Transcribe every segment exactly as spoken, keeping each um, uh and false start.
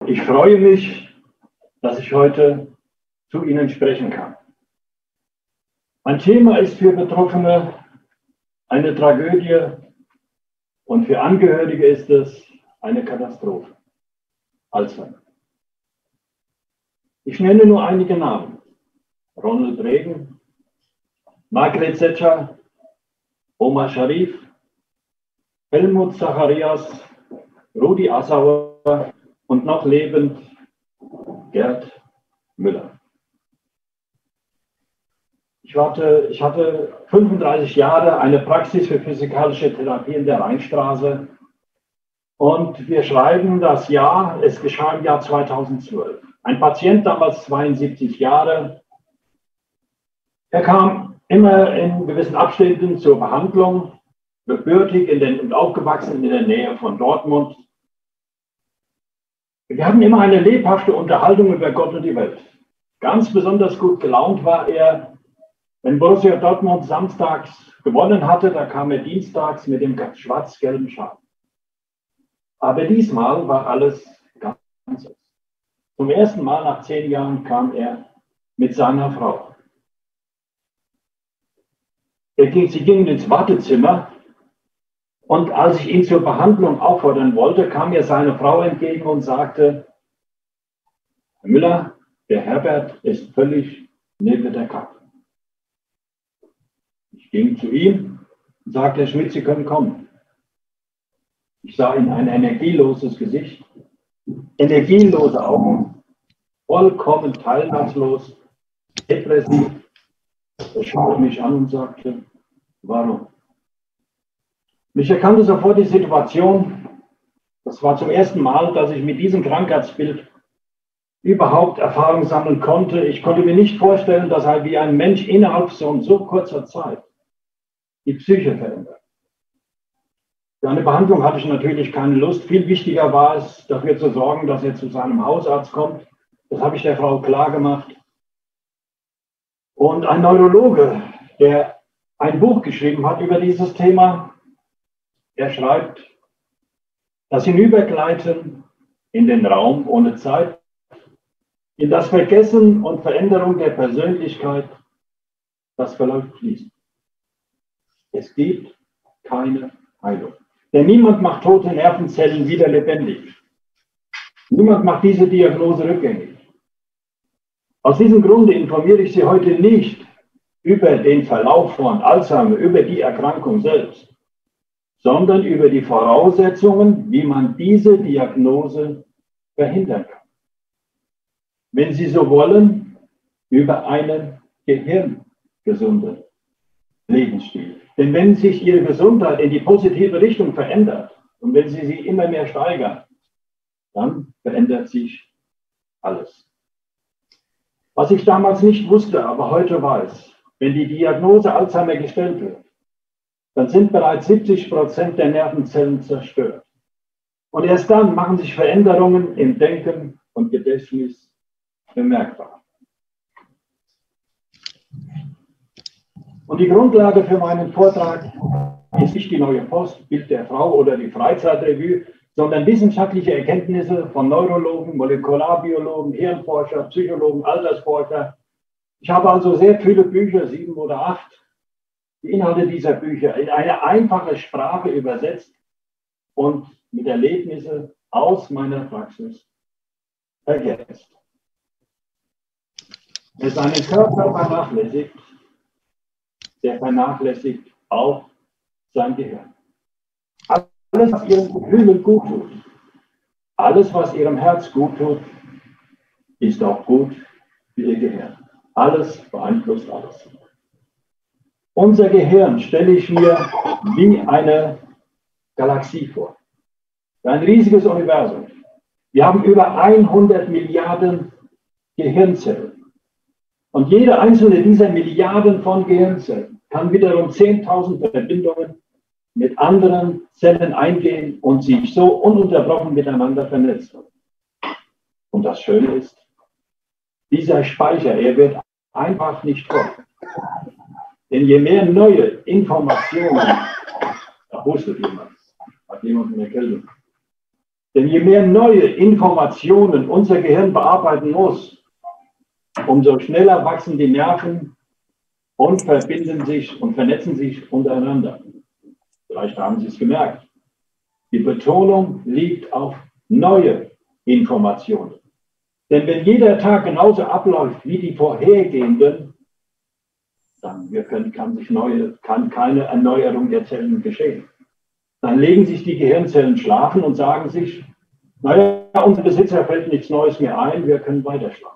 ich freue mich, dass ich heute zu Ihnen sprechen kann. Mein Thema ist für Betroffene eine Tragödie und für Angehörige ist es eine Katastrophe. Alzheimer. Ich nenne nur einige Namen. Ronald Reagan, Margaret Thatcher, Omar Sharif, Helmut Zacharias, Rudi Assauer und noch lebend Gerd Müller. Ich hatte, ich hatte fünfunddreißig Jahre eine Praxis für physikalische Therapie in der Rheinstraße und wir schreiben das Jahr, es geschah im Jahr zweitausendzwölf. Ein Patient, damals zweiundsiebzig Jahre, er kam immer in gewissen Abständen zur Behandlung, gebürtig in den, und aufgewachsen in der Nähe von Dortmund. Wir hatten immer eine lebhafte Unterhaltung über Gott und die Welt. Ganz besonders gut gelaunt war er, wenn Borussia Dortmund samstags gewonnen hatte, da kam er dienstags mit dem schwarz-gelben Schal. Aber diesmal war alles ganz anders. Zum ersten Mal nach zehn Jahren kam er mit seiner Frau. Er ging, sie gingen ins Wartezimmer und als ich ihn zur Behandlung auffordern wollte, kam mir seine Frau entgegen und sagte, Herr Müller, der Herbert ist völlig neben der Kappe. Ich ging zu ihm und sagte, Herr Schmidt, Sie können kommen. Ich sah in ein energieloses Gesicht, energielose Augen, vollkommen teilnahmslos, depressiv. Er schaute mich an und sagte, warum? Ich erkannte sofort die Situation. Das war zum ersten Mal, dass ich mit diesem Krankheitsbild überhaupt Erfahrung sammeln konnte. Ich konnte mir nicht vorstellen, dass halt wie ein Mensch innerhalb von so kurzer Zeit die Psyche verändert. Für eine Behandlung hatte ich natürlich keine Lust. Viel wichtiger war es, dafür zu sorgen, dass er zu seinem Hausarzt kommt. Das habe ich der Frau klar gemacht. Und ein Neurologe, der ein Buch geschrieben hat über dieses Thema, er schreibt, das Hinübergleiten in den Raum ohne Zeit, in das Vergessen und Veränderung der Persönlichkeit, das verläuft fließend. Es gibt keine Heilung. Denn niemand macht tote Nervenzellen wieder lebendig. Niemand macht diese Diagnose rückgängig. Aus diesem Grunde informiere ich Sie heute nicht über den Verlauf von Alzheimer, über die Erkrankung selbst, sondern über die Voraussetzungen, wie man diese Diagnose verhindern kann. Wenn Sie so wollen, über einen gehirngesunden Lebensstil. Denn wenn sich Ihre Gesundheit in die positive Richtung verändert und wenn Sie sie immer mehr steigern, dann verändert sich alles. Was ich damals nicht wusste, aber heute weiß, wenn die Diagnose Alzheimer gestellt wird, dann sind bereits siebzig Prozent der Nervenzellen zerstört. Und erst dann machen sich Veränderungen im Denken und Gedächtnis bemerkbar. Und die Grundlage für meinen Vortrag ist nicht die Neue Post, Bild der Frau oder die Freizeitrevue, sondern wissenschaftliche Erkenntnisse von Neurologen, Molekularbiologen, Hirnforscher, Psychologen, Altersforscher. Ich habe also sehr viele Bücher, sieben oder acht, die Inhalte dieser Bücher in eine einfache Sprache übersetzt und mit Erlebnissen aus meiner Praxis ergänzt. Wer seinen Körper vernachlässigt, der vernachlässigt auch sein Gehirn. Alles, was Ihren Gefühlen gut tut, alles, was Ihrem Herz gut tut, ist auch gut für Ihr Gehirn. Alles beeinflusst alles. Unser Gehirn stelle ich mir wie eine Galaxie vor. Ein riesiges Universum. Wir haben über hundert Milliarden Gehirnzellen. Und jede einzelne dieser Milliarden von Gehirnzellen kann wiederum zehntausend Verbindungen mit anderen Zellen eingehen und sich so ununterbrochen miteinander vernetzen. Und das Schöne ist, dieser Speicher, er wird einfach nicht voll. Denn je mehr neue Informationen, da hustet jemand, hat jemand eine Erkältung. Denn je mehr neue Informationen unser Gehirn bearbeiten muss, umso schneller wachsen die Nerven und verbinden sich und vernetzen sich untereinander. Vielleicht haben Sie es gemerkt. Die Betonung liegt auf neue Informationen. Denn wenn jeder Tag genauso abläuft wie die vorhergehenden, dann wir können, kann, sich neue, kann keine Erneuerung der Zellen geschehen. Dann legen sich die Gehirnzellen schlafen und sagen sich, naja, unser Besitzer fällt nichts Neues mehr ein, wir können weiter schlafen.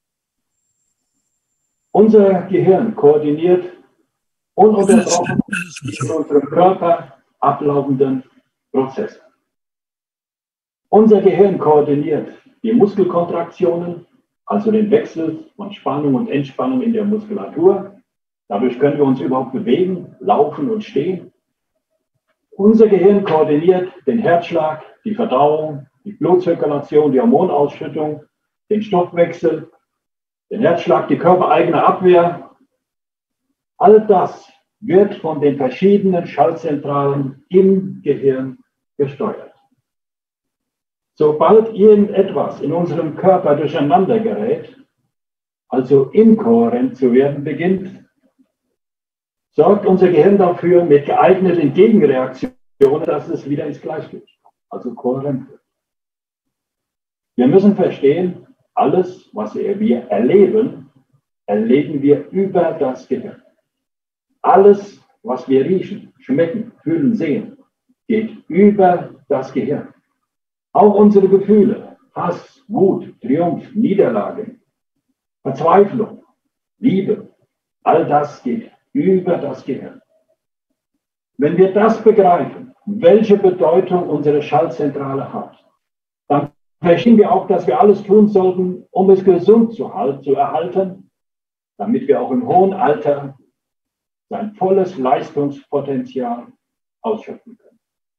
Unser Gehirn koordiniert ununterbrochen in unserem Körper ablaufenden Prozesse. Unser Gehirn koordiniert die Muskelkontraktionen, also den Wechsel von Spannung und Entspannung in der Muskulatur. Dadurch können wir uns überhaupt bewegen, laufen und stehen. Unser Gehirn koordiniert den Herzschlag, die Verdauung, die Blutzirkulation, die Hormonausschüttung, den Stoffwechsel, den Herzschlag, die körpereigene Abwehr. All das wird von den verschiedenen Schaltzentralen im Gehirn gesteuert. Sobald irgendetwas in unserem Körper durcheinander gerät, also inkohärent zu werden beginnt, sorgt unser Gehirn dafür mit geeigneten Gegenreaktionen, dass es wieder ins Gleichgewicht kommt, also kohärent wird. Wir müssen verstehen, alles, was wir erleben, erleben wir über das Gehirn. Alles, was wir riechen, schmecken, fühlen, sehen, geht über das Gehirn. Auch unsere Gefühle, Hass, Wut, Triumph, Niederlage, Verzweiflung, Liebe, all das geht über das Gehirn. Wenn wir das begreifen, welche Bedeutung unsere Schaltzentrale hat, dann verstehen wir auch, dass wir alles tun sollten, um es gesund zu, halt, zu erhalten, damit wir auch im hohen Alter sein volles Leistungspotenzial ausschöpfen können.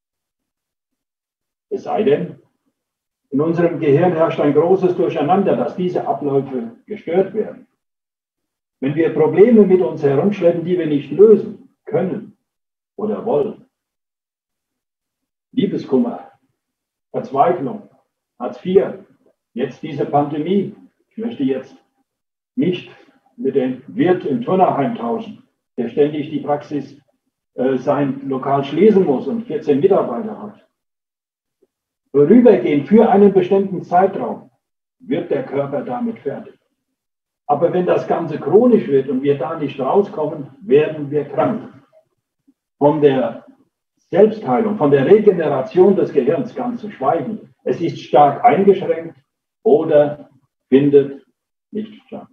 Es sei denn, in unserem Gehirn herrscht ein großes Durcheinander, dass diese Abläufe gestört werden. Wenn wir Probleme mit uns herumschleppen, die wir nicht lösen können oder wollen, Liebeskummer, Verzweiflung, Hartz vier, jetzt diese Pandemie, ich möchte jetzt nicht mit dem Wirt im Turnerheim tauschen, der ständig die Praxis äh, sein Lokal schließen muss und vierzehn Mitarbeiter hat. Vorübergehend für einen bestimmten Zeitraum wird der Körper damit fertig. Aber wenn das Ganze chronisch wird und wir da nicht rauskommen, werden wir krank. Von der Selbstheilung, von der Regeneration des Gehirns ganz zu schweigen. Es ist stark eingeschränkt oder findet nicht statt.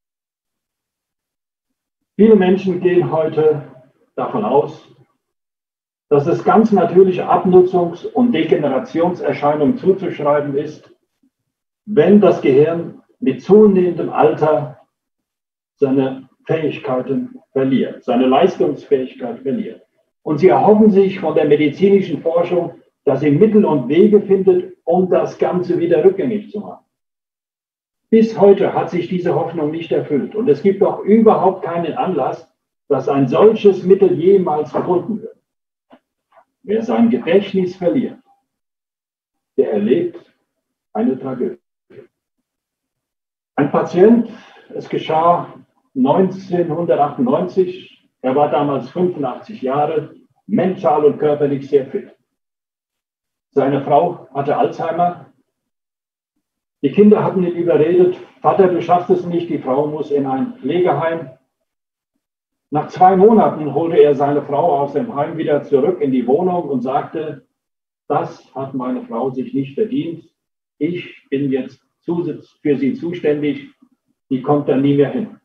Viele Menschen gehen heute davon aus, dass es ganz natürliche Abnutzungs- und Degenerationserscheinungen zuzuschreiben ist, wenn das Gehirn mit zunehmendem Alter seine Fähigkeiten verliert, seine Leistungsfähigkeit verliert. Und sie erhoffen sich von der medizinischen Forschung, dass sie Mittel und Wege findet, um das Ganze wieder rückgängig zu machen. Bis heute hat sich diese Hoffnung nicht erfüllt. Und es gibt auch überhaupt keinen Anlass, dass ein solches Mittel jemals gefunden wird. Wer sein Gedächtnis verliert, der erlebt eine Tragödie. Ein Patient, es geschah neunzehnhundertachtundneunzig, er war damals fünfundachtzig Jahre, mental und körperlich sehr fit. Seine Frau hatte Alzheimer. Die Kinder hatten ihn überredet, Vater, du schaffst es nicht, die Frau muss in ein Pflegeheim. Nach zwei Monaten holte er seine Frau aus dem Heim wieder zurück in die Wohnung und sagte, das hat meine Frau sich nicht verdient. Ich bin jetzt für sie zuständig, die kommt dann nie mehr hin.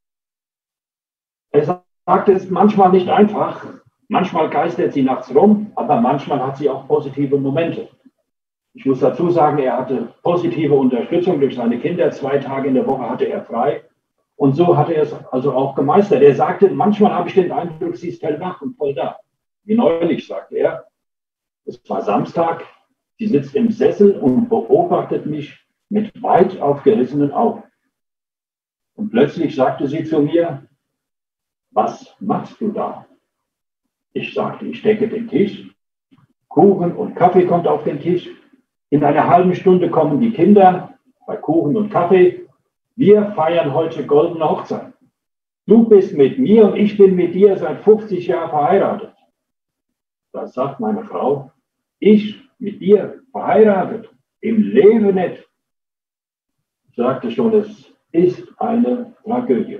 Er sagte, es ist manchmal nicht einfach, manchmal geistert sie nachts rum, aber manchmal hat sie auch positive Momente. Ich muss dazu sagen, er hatte positive Unterstützung durch seine Kinder, zwei Tage in der Woche hatte er frei. Und so hat er es also auch gemeistert. Er sagte, manchmal habe ich den Eindruck, sie ist hellwach und voll da. Wie neulich, sagte er. Es war Samstag, sie sitzt im Sessel und beobachtet mich mit weit aufgerissenen Augen. Und plötzlich sagte sie zu mir, was machst du da? Ich sagte, ich decke den Tisch. Kuchen und Kaffee kommt auf den Tisch. In einer halben Stunde kommen die Kinder bei Kuchen und Kaffee. Wir feiern heute goldene Hochzeit. Du bist mit mir und ich bin mit dir seit fünfzig Jahren verheiratet. Da sagt meine Frau, ich mit dir verheiratet, im Leben nicht. Ich sagte schon, es ist eine Tragödie.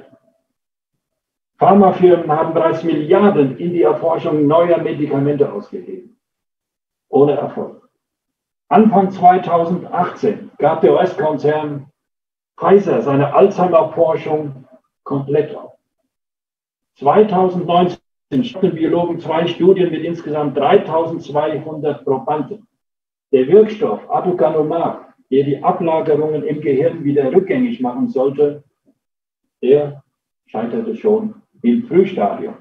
Pharmafirmen haben bereits Milliarden in die Erforschung neuer Medikamente ausgegeben. Ohne Erfolg. Anfang zweitausendachtzehn gab der U S-Konzern Pfizer seine Alzheimer-Forschung komplett auf. zweitausendneunzehn starten Biologen zwei Studien mit insgesamt dreitausendzweihundert Probanden. Der Wirkstoff Aducanumab, der die Ablagerungen im Gehirn wieder rückgängig machen sollte, der scheiterte schon im Frühstadium.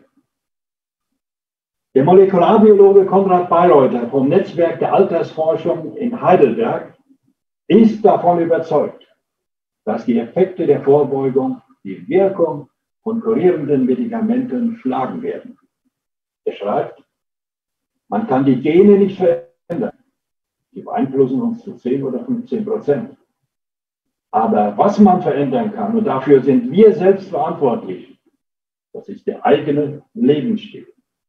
Der Molekularbiologe Konrad Bayreuther vom Netzwerk der Altersforschung in Heidelberg ist davon überzeugt, dass die Effekte der Vorbeugung die Wirkung von kurierenden Medikamenten schlagen werden. Er schreibt, man kann die Gene nicht verändern. Die beeinflussen uns zu zehn oder fünfzehn Prozent. Aber was man verändern kann, und dafür sind wir selbst verantwortlich, das ist der eigene Lebensstil.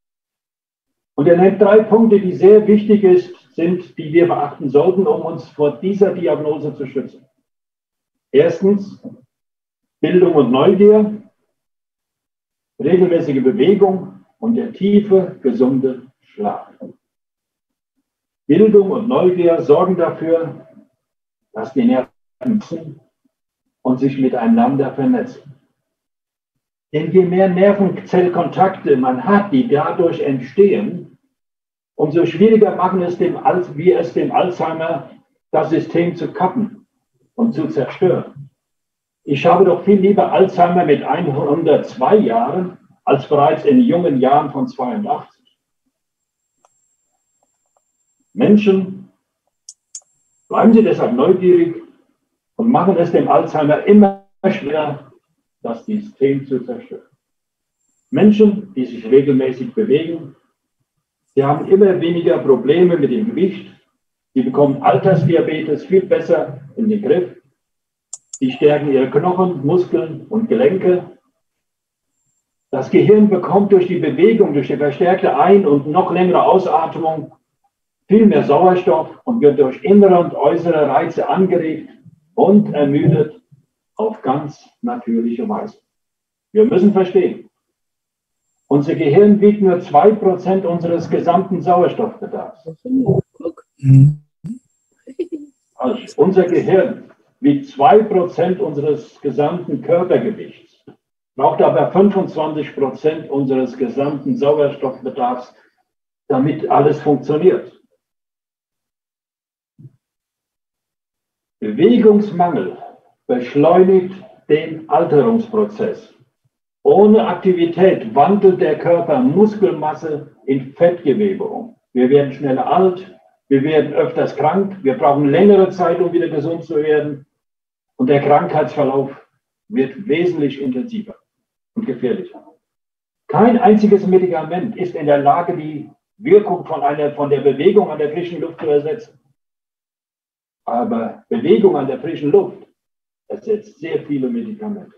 Und er nennt drei Punkte, die sehr wichtig ist, sind, die wir beachten sollten, um uns vor dieser Diagnose zu schützen. Erstens, Bildung und Neugier, regelmäßige Bewegung und der tiefe, gesunde Schlaf. Bildung und Neugier sorgen dafür, dass die Nerven wachsen und sich miteinander vernetzen. Denn je mehr Nervenzellkontakte man hat, die dadurch entstehen, umso schwieriger machen es dem, wie es dem Alzheimer, das System zu kappen und zu zerstören. Ich habe doch viel lieber Alzheimer mit hundertzwei Jahren als bereits in jungen Jahren von zweiundachtzig. Menschen, bleiben Sie deshalb neugierig und machen es dem Alzheimer immer schwerer, das System zu zerstören. Menschen, die sich regelmäßig bewegen, sie haben immer weniger Probleme mit dem Gewicht, sie bekommen Altersdiabetes viel besser in den Griff, sie stärken ihre Knochen, Muskeln und Gelenke. Das Gehirn bekommt durch die Bewegung, durch die verstärkte Ein- und noch längere Ausatmung viel mehr Sauerstoff und wird durch innere und äußere Reize angeregt und ermüdet auf ganz natürliche Weise. Wir müssen verstehen, unser Gehirn wiegt nur zwei Prozent unseres gesamten Sauerstoffbedarfs. Also unser Gehirn wiegt zwei Prozent unseres gesamten Körpergewichts, braucht aber fünfundzwanzig Prozent unseres gesamten Sauerstoffbedarfs, damit alles funktioniert. Bewegungsmangel beschleunigt den Alterungsprozess. Ohne Aktivität wandelt der Körper Muskelmasse in Fettgewebe um. Wir werden schneller alt, wir werden öfters krank, wir brauchen längere Zeit, um wieder gesund zu werden. Und der Krankheitsverlauf wird wesentlich intensiver und gefährlicher. Kein einziges Medikament ist in der Lage, die Wirkung von, einer, von der Bewegung an der frischen Luft zu ersetzen. Aber Bewegung an der frischen Luft ersetzt sehr viele Medikamente.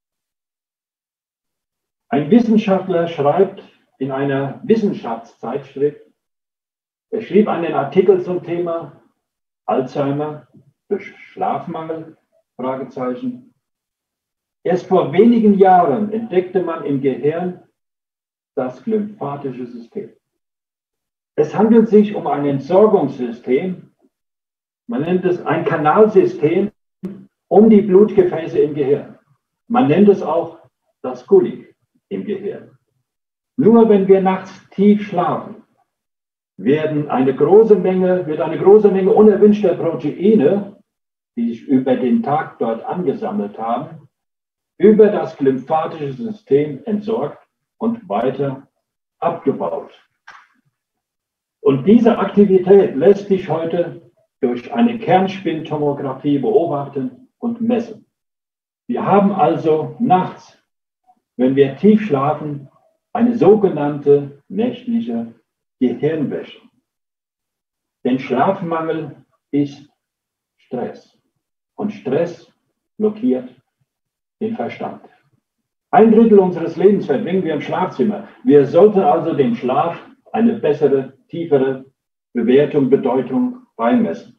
Ein Wissenschaftler schreibt in einer Wissenschaftszeitschrift, er schrieb einen Artikel zum Thema Alzheimer durch Schlafmangel, Fragezeichen. Erst vor wenigen Jahren entdeckte man im Gehirn das glymphatische System. Es handelt sich um ein Entsorgungssystem, man nennt es ein Kanalsystem um die Blutgefäße im Gehirn. Man nennt es auch das Gully im Gehirn. Nur wenn wir nachts tief schlafen, werden eine große Menge, wird eine große Menge unerwünschter Proteine, die sich über den Tag dort angesammelt haben, über das glymphatische System entsorgt und weiter abgebaut. Und diese Aktivität lässt sich heute durch eine Kernspintomographie beobachten und messen. Wir haben also nachts, wenn wir tief schlafen, eine sogenannte nächtliche Gehirnwäsche. Denn Schlafmangel ist Stress. Und Stress blockiert den Verstand. Ein Drittel unseres Lebens verbringen wir im Schlafzimmer. Wir sollten also dem Schlaf eine bessere, tiefere Bewertung, Bedeutung beimessen.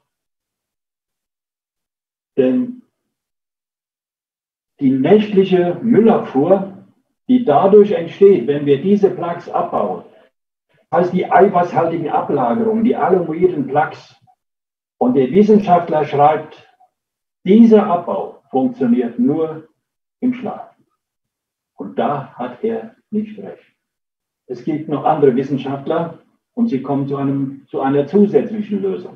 Denn die nächtliche Müllabfuhr, die dadurch entsteht, wenn wir diese Plaques abbauen, heißt die eiweißhaltigen Ablagerungen, die alloiden Plaques. Und der Wissenschaftler schreibt, dieser Abbau funktioniert nur im Schlaf. Und da hat er nicht recht. Es gibt noch andere Wissenschaftler und sie kommen zu, einem, zu einer zusätzlichen Lösung.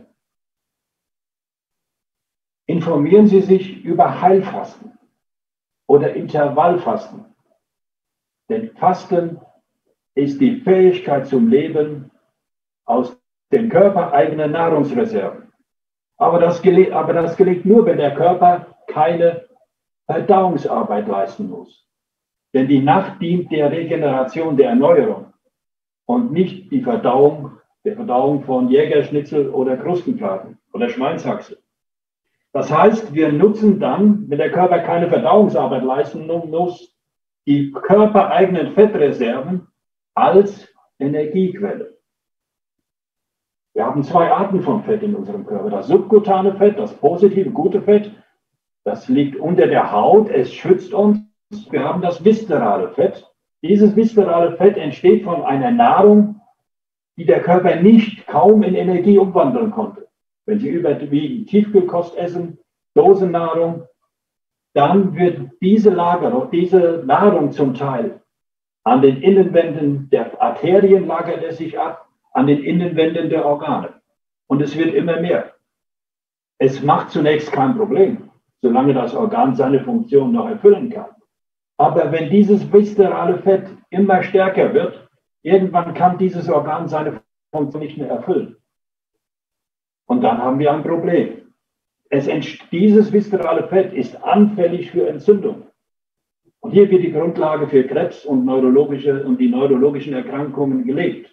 Informieren Sie sich über Heilfasten oder Intervallfasten. Denn Fasten ist die Fähigkeit zum Leben aus den körpereigenen Nahrungsreserven. Aber das, gelingt, aber das gelingt nur, wenn der Körper keine Verdauungsarbeit leisten muss. Denn die Nacht dient der Regeneration, der Erneuerung und nicht die Verdauung, der Verdauung von Jägerschnitzel oder Krustenplatten oder Schweinshaxe. Das heißt, wir nutzen dann, wenn der Körper keine Verdauungsarbeit leisten muss, die körpereigenen Fettreserven als Energiequelle. Wir haben zwei Arten von Fett in unserem Körper. Das subkutane Fett, das positive, gute Fett, das liegt unter der Haut, es schützt uns. Wir haben das viszerale Fett. Dieses viszerale Fett entsteht von einer Nahrung, die der Körper nicht kaum in Energie umwandeln konnte. Wenn Sie überwiegend Tiefkühlkost essen, Dosennahrung, dann wird diese Lagerung, diese Nahrung zum Teil an den Innenwänden der Arterien lagert es sich ab, an den Innenwänden der Organe. Und es wird immer mehr. Es macht zunächst kein Problem, solange das Organ seine Funktion noch erfüllen kann. Aber wenn dieses viszerale Fett immer stärker wird, irgendwann kann dieses Organ seine Funktion nicht mehr erfüllen. Und dann haben wir ein Problem. Es dieses viszerale Fett ist anfällig für Entzündung. Und hier wird die Grundlage für Krebs und, neurologische, und die neurologischen Erkrankungen gelegt.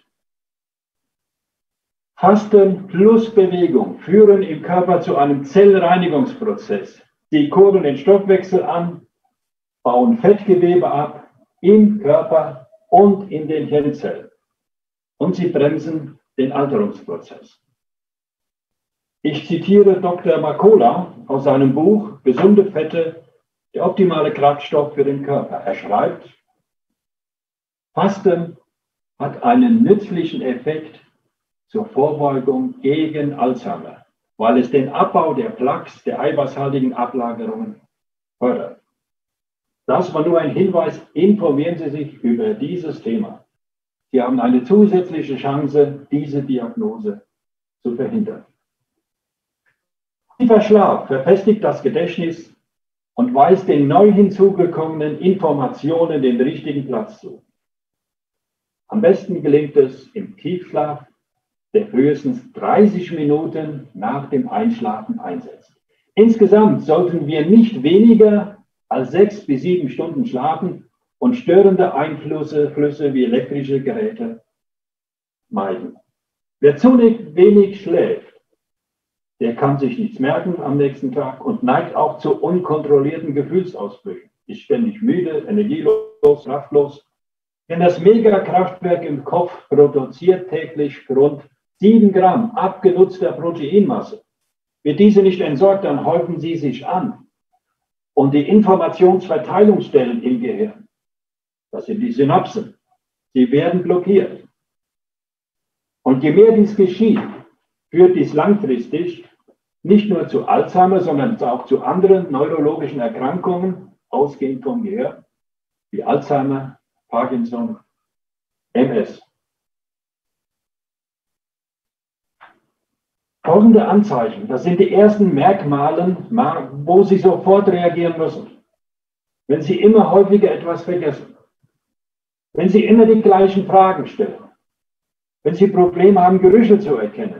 Fasten plus Bewegung führen im Körper zu einem Zellreinigungsprozess. Sie kurbeln den Stoffwechsel an, bauen Fettgewebe ab im Körper und in den Hirnzellen. Und sie bremsen den Alterungsprozess. Ich zitiere Doktor Mercola aus seinem Buch Gesunde Fette, der optimale Kraftstoff für den Körper. Er schreibt, Fasten hat einen nützlichen Effekt zur Vorbeugung gegen Alzheimer, weil es den Abbau der Plaques, der eiweißhaltigen Ablagerungen fördert. Das war nur ein Hinweis, informieren Sie sich über dieses Thema. Sie haben eine zusätzliche Chance, diese Diagnose zu verhindern. Tiefer Schlaf verfestigt das Gedächtnis und weist den neu hinzugekommenen Informationen den richtigen Platz zu. Am besten gelingt es im Tiefschlaf, der frühestens dreißig Minuten nach dem Einschlafen einsetzt. Insgesamt sollten wir nicht weniger als sechs bis sieben Stunden schlafen und störende Einflüsse Flüsse wie elektrische Geräte meiden. Wer zu wenig schläft, der kann sich nichts merken am nächsten Tag und neigt auch zu unkontrollierten Gefühlsausbrüchen. Ist ständig müde, energielos, kraftlos. Denn das Megakraftwerk im Kopf produziert täglich rund sieben Gramm abgenutzter Proteinmasse. Wird diese nicht entsorgt, dann häufen sie sich an. Und die Informationsverteilungsstellen im Gehirn, das sind die Synapsen, sie werden blockiert. Und je mehr dies geschieht, führt dies langfristig nicht nur zu Alzheimer, sondern auch zu anderen neurologischen Erkrankungen, ausgehend vom Gehirn, wie Alzheimer, Parkinson, M S. Folgende Anzeichen, das sind die ersten Merkmale, wo Sie sofort reagieren müssen. Wenn Sie immer häufiger etwas vergessen, wenn Sie immer die gleichen Fragen stellen, wenn Sie Probleme haben, Gerüche zu erkennen,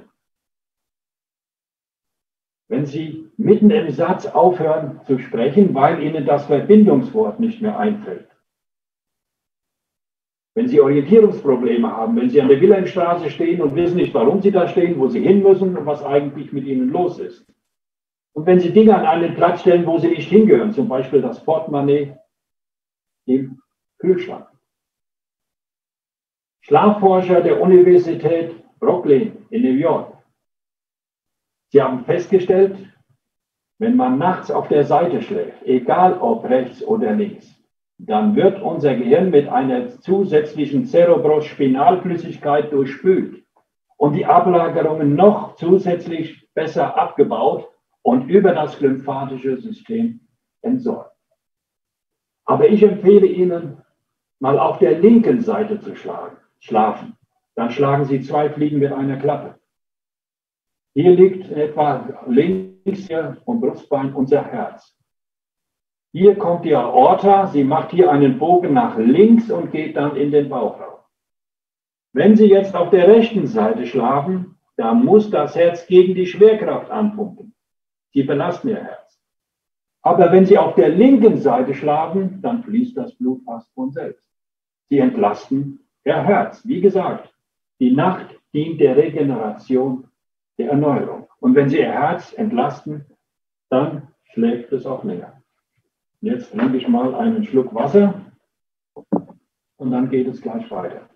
wenn Sie mitten im Satz aufhören zu sprechen, weil Ihnen das Verbindungswort nicht mehr einfällt. wenn Sie Orientierungsprobleme haben, wenn Sie an der Wilhelmstraße stehen und wissen nicht, warum Sie da stehen, wo Sie hin müssen und was eigentlich mit Ihnen los ist. Und wenn Sie Dinge an einen Platz stellen, wo sie nicht hingehören, zum Beispiel das Portemonnaie im Kühlschrank. Schlafforscher der Universität Brooklyn in New York. Sie haben festgestellt, wenn man nachts auf der Seite schläft, egal ob rechts oder links, dann wird unser Gehirn mit einer zusätzlichen Cerebrospinalflüssigkeit durchspült und die Ablagerungen noch zusätzlich besser abgebaut und über das lymphatische System entsorgt. Aber ich empfehle Ihnen, mal auf der linken Seite zu schlagen, schlafen. Dann schlagen Sie zwei Fliegen mit einer Klappe. Hier liegt etwa links hier vom Brustbein unser Herz. Hier kommt die Aorta, sie macht hier einen Bogen nach links und geht dann in den Bauchraum. Wenn Sie jetzt auf der rechten Seite schlafen, dann muss das Herz gegen die Schwerkraft anpumpen. Sie belasten Ihr Herz. Aber wenn Sie auf der linken Seite schlafen, dann fließt das Blut fast von selbst. Sie entlasten Ihr Herz. Wie gesagt, die Nacht dient der Regeneration, der Erneuerung. Und wenn Sie Ihr Herz entlasten, dann schläft es auch länger. Jetzt trinke ich mal einen Schluck Wasser und dann geht es gleich weiter.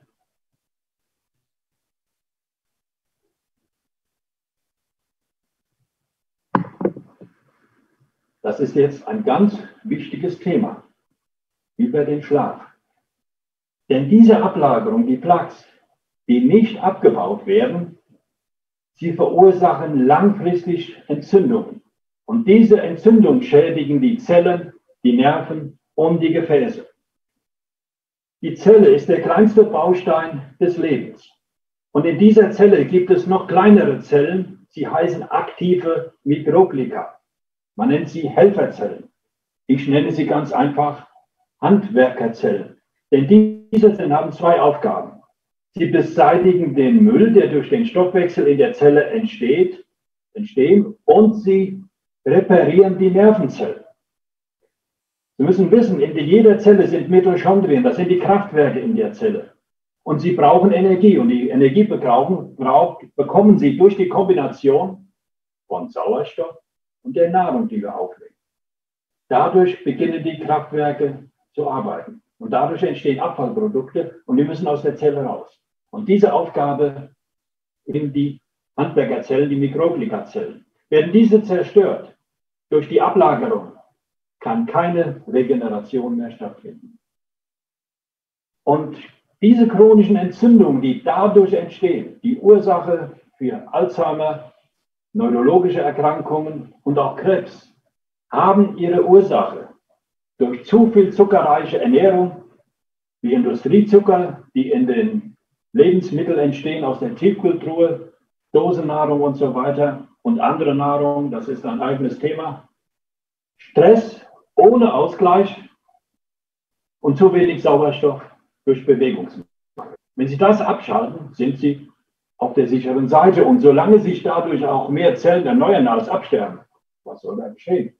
Das ist jetzt ein ganz wichtiges Thema über den Schlaf. Denn diese Ablagerung, die Plaques, die nicht abgebaut werden, sie verursachen langfristig Entzündungen. Und diese Entzündungen schädigen die Zellen, die Nerven und die Gefäße. Die Zelle ist der kleinste Baustein des Lebens. Und in dieser Zelle gibt es noch kleinere Zellen, sie heißen aktive Mikroglika. Man nennt sie Helferzellen. Ich nenne sie ganz einfach Handwerkerzellen. Denn diese Zellen haben zwei Aufgaben. Sie beseitigen den Müll, der durch den Stoffwechsel in der Zelle entsteht, entstehen, und sie reparieren die Nervenzellen. Sie müssen wissen, in jeder Zelle sind Mitochondrien, das sind die Kraftwerke in der Zelle. Und sie brauchen Energie. Und die Energie bekommen, bekommen sie durch die Kombination von Sauerstoff und der Nahrung, die wir aufnehmen. Dadurch beginnen die Kraftwerke zu arbeiten. Und dadurch entstehen Abfallprodukte und die müssen aus der Zelle raus. Und diese Aufgabe in die Handwerkerzellen, die Mikroglikazellen. Werden diese zerstört durch die Ablagerung, kann keine Regeneration mehr stattfinden. Und diese chronischen Entzündungen, die dadurch entstehen, die Ursache für Alzheimer, neurologische Erkrankungen und auch Krebs, haben ihre Ursache durch zu viel zuckerreiche Ernährung, wie Industriezucker, die in den Lebensmitteln entstehen aus der Tiefkühltruhe, Dosennahrung und so weiter und andere Nahrung, das ist ein eigenes Thema. Stress ohne Ausgleich und zu wenig Sauerstoff durch Bewegungsmangel. Wenn Sie das abschalten, sind Sie auf der sicheren Seite. Und solange sich dadurch auch mehr Zellen erneuern als absterben, was soll da geschehen?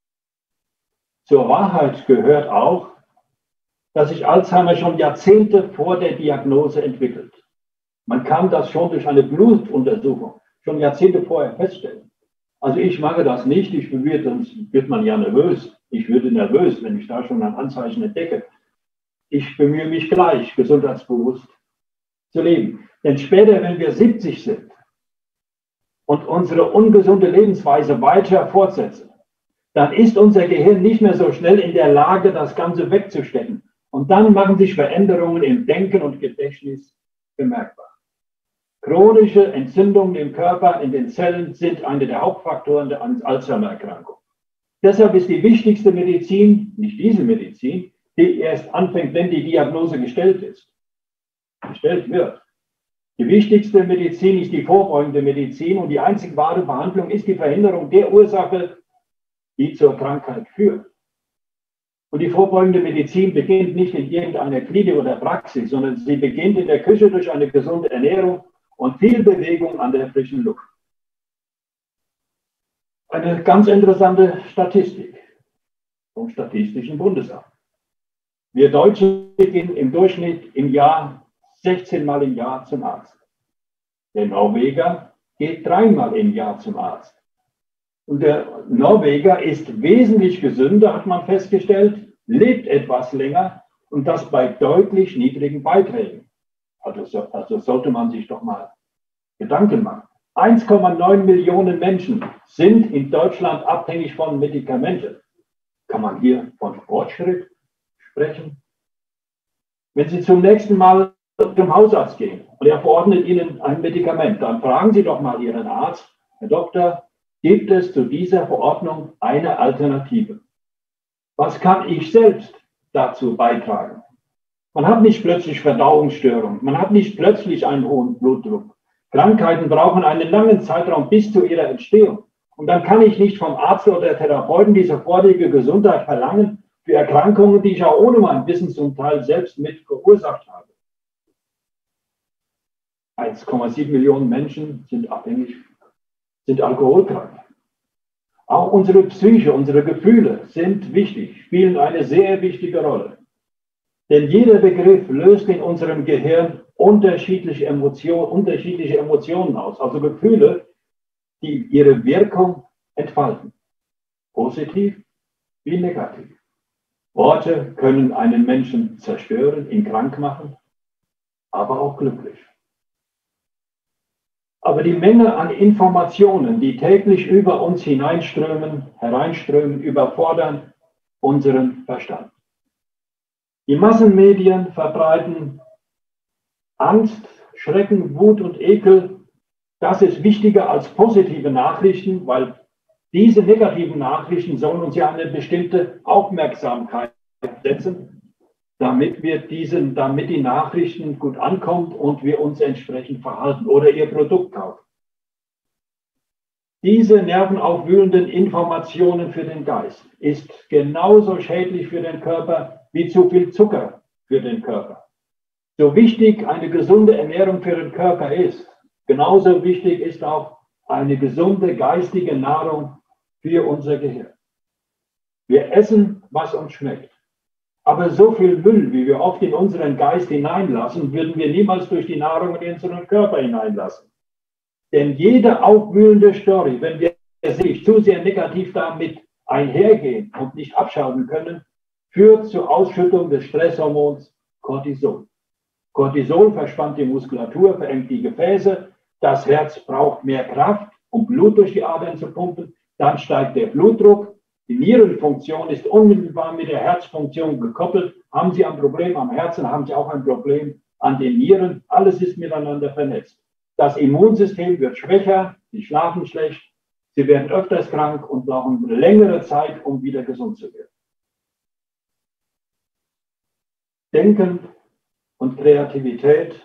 Zur Wahrheit gehört auch, dass sich Alzheimer schon Jahrzehnte vor der Diagnose entwickelt. Man kann das schon durch eine Blutuntersuchung schon Jahrzehnte vorher feststellen. Also ich mache das nicht, ich würde, sonst wird man ja nervös. Ich würde nervös, wenn ich da schon ein Anzeichen entdecke. Ich bemühe mich gleich, gesundheitsbewusst zu leben. Denn später, wenn wir siebzig sind und unsere ungesunde Lebensweise weiter fortsetzen, dann ist unser Gehirn nicht mehr so schnell in der Lage, das Ganze wegzustecken. Und dann machen sich Veränderungen im Denken und Gedächtnis bemerkbar. Chronische Entzündungen im Körper, in den Zellen sind eine der Hauptfaktoren der Alzheimer-Erkrankung. Deshalb ist die wichtigste Medizin, nicht diese Medizin, die erst anfängt, wenn die Diagnose gestellt ist, gestellt wird. Die wichtigste Medizin ist die vorbeugende Medizin und die einzig wahre Behandlung ist die Verhinderung der Ursache, die zur Krankheit führt. Und die vorbeugende Medizin beginnt nicht in irgendeiner Klinik oder Praxis, sondern sie beginnt in der Küche durch eine gesunde Ernährung und viel Bewegung an der frischen Luft. Eine ganz interessante Statistik vom Statistischen Bundesamt. Wir Deutsche gehen im Durchschnitt im Jahr sechzehn Mal im Jahr zum Arzt. Der Norweger geht dreimal im Jahr zum Arzt. Und der Norweger ist wesentlich gesünder, hat man festgestellt, lebt etwas länger und das bei deutlich niedrigen Beiträgen. Also, also sollte man sich doch mal Gedanken machen. eins Komma neun Millionen Menschen sind in Deutschland abhängig von Medikamenten. Kann man hier von Fortschritt sprechen? Wenn Sie zum nächsten Mal zum Hausarzt gehen und er verordnet Ihnen ein Medikament, dann fragen Sie doch mal Ihren Arzt, Herr Doktor, gibt es zu dieser Verordnung eine Alternative? Was kann ich selbst dazu beitragen? Man hat nicht plötzlich Verdauungsstörungen, man hat nicht plötzlich einen hohen Blutdruck. Krankheiten brauchen einen langen Zeitraum bis zu ihrer Entstehung. Und dann kann ich nicht vom Arzt oder Therapeuten die sofortige Gesundheit verlangen für Erkrankungen, die ich auch ohne mein Wissen zum Teil selbst mit verursacht habe. eins Komma sieben Millionen Menschen sind abhängig, sind alkoholkrank. Auch unsere Psyche, unsere Gefühle sind wichtig, spielen eine sehr wichtige Rolle. Denn jeder Begriff löst in unserem Gehirn unterschiedliche Emotionen, unterschiedliche Emotionen aus, also Gefühle, die ihre Wirkung entfalten. Positiv wie negativ. Worte können einen Menschen zerstören, ihn krank machen, aber auch glücklich. Aber die Menge an Informationen, die täglich über uns hineinströmen, hereinströmen, überfordern unseren Verstand. Die Massenmedien verbreiten Angst, Schrecken, Wut und Ekel. Das ist wichtiger als positive Nachrichten, weil diese negativen Nachrichten sollen uns ja eine bestimmte Aufmerksamkeit setzen, damit wir diesen, damit die Nachrichten gut ankommen und wir uns entsprechend verhalten oder ihr Produkt kaufen. Diese nervenaufwühlenden Informationen für den Geist ist genauso schädlich für den Körper wie zu viel Zucker für den Körper. So wichtig eine gesunde Ernährung für den Körper ist, genauso wichtig ist auch eine gesunde geistige Nahrung für unser Gehirn. Wir essen, was uns schmeckt. Aber so viel Müll, wie wir oft in unseren Geist hineinlassen, würden wir niemals durch die Nahrung in unseren Körper hineinlassen. Denn jede aufwühlende Story, wenn wir sich zu sehr negativ damit einhergehen und nicht abschalten können, führt zur Ausschüttung des Stresshormons Cortisol. Cortisol verspannt die Muskulatur, verengt die Gefäße, das Herz braucht mehr Kraft, um Blut durch die Adern zu pumpen, dann steigt der Blutdruck, die Nierenfunktion ist unmittelbar mit der Herzfunktion gekoppelt. Haben Sie ein Problem am Herzen, haben Sie auch ein Problem an den Nieren, alles ist miteinander vernetzt. Das Immunsystem wird schwächer, Sie schlafen schlecht, Sie werden öfters krank und brauchen längere Zeit, um wieder gesund zu werden. Denken und Kreativität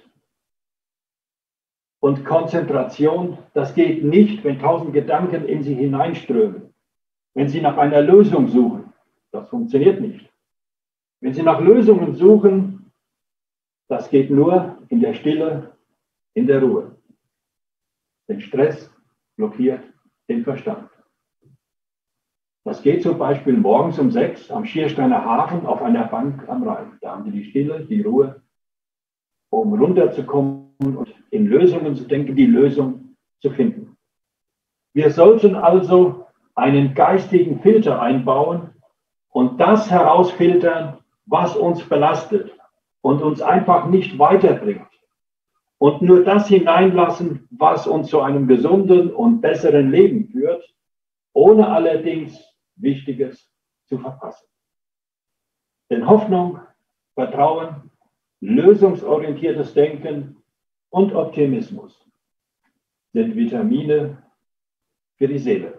und Konzentration, das geht nicht, wenn tausend Gedanken in Sie hineinströmen. Wenn Sie nach einer Lösung suchen, das funktioniert nicht. Wenn Sie nach Lösungen suchen, das geht nur in der Stille, in der Ruhe. Den Stress blockiert den Verstand. Das geht zum Beispiel morgens um sechs am Schiersteiner Hafen auf einer Bank am Rhein. Da haben Sie die Stille, die Ruhe, um runterzukommen und in Lösungen zu denken, die Lösung zu finden. Wir sollten also einen geistigen Filter einbauen und das herausfiltern, was uns belastet und uns einfach nicht weiterbringt. Und nur das hineinlassen, was uns zu einem gesunden und besseren Leben führt, ohne allerdings Wichtiges zu verpassen. Denn Hoffnung, Vertrauen, lösungsorientiertes Denken und Optimismus sind Vitamine für die Seele.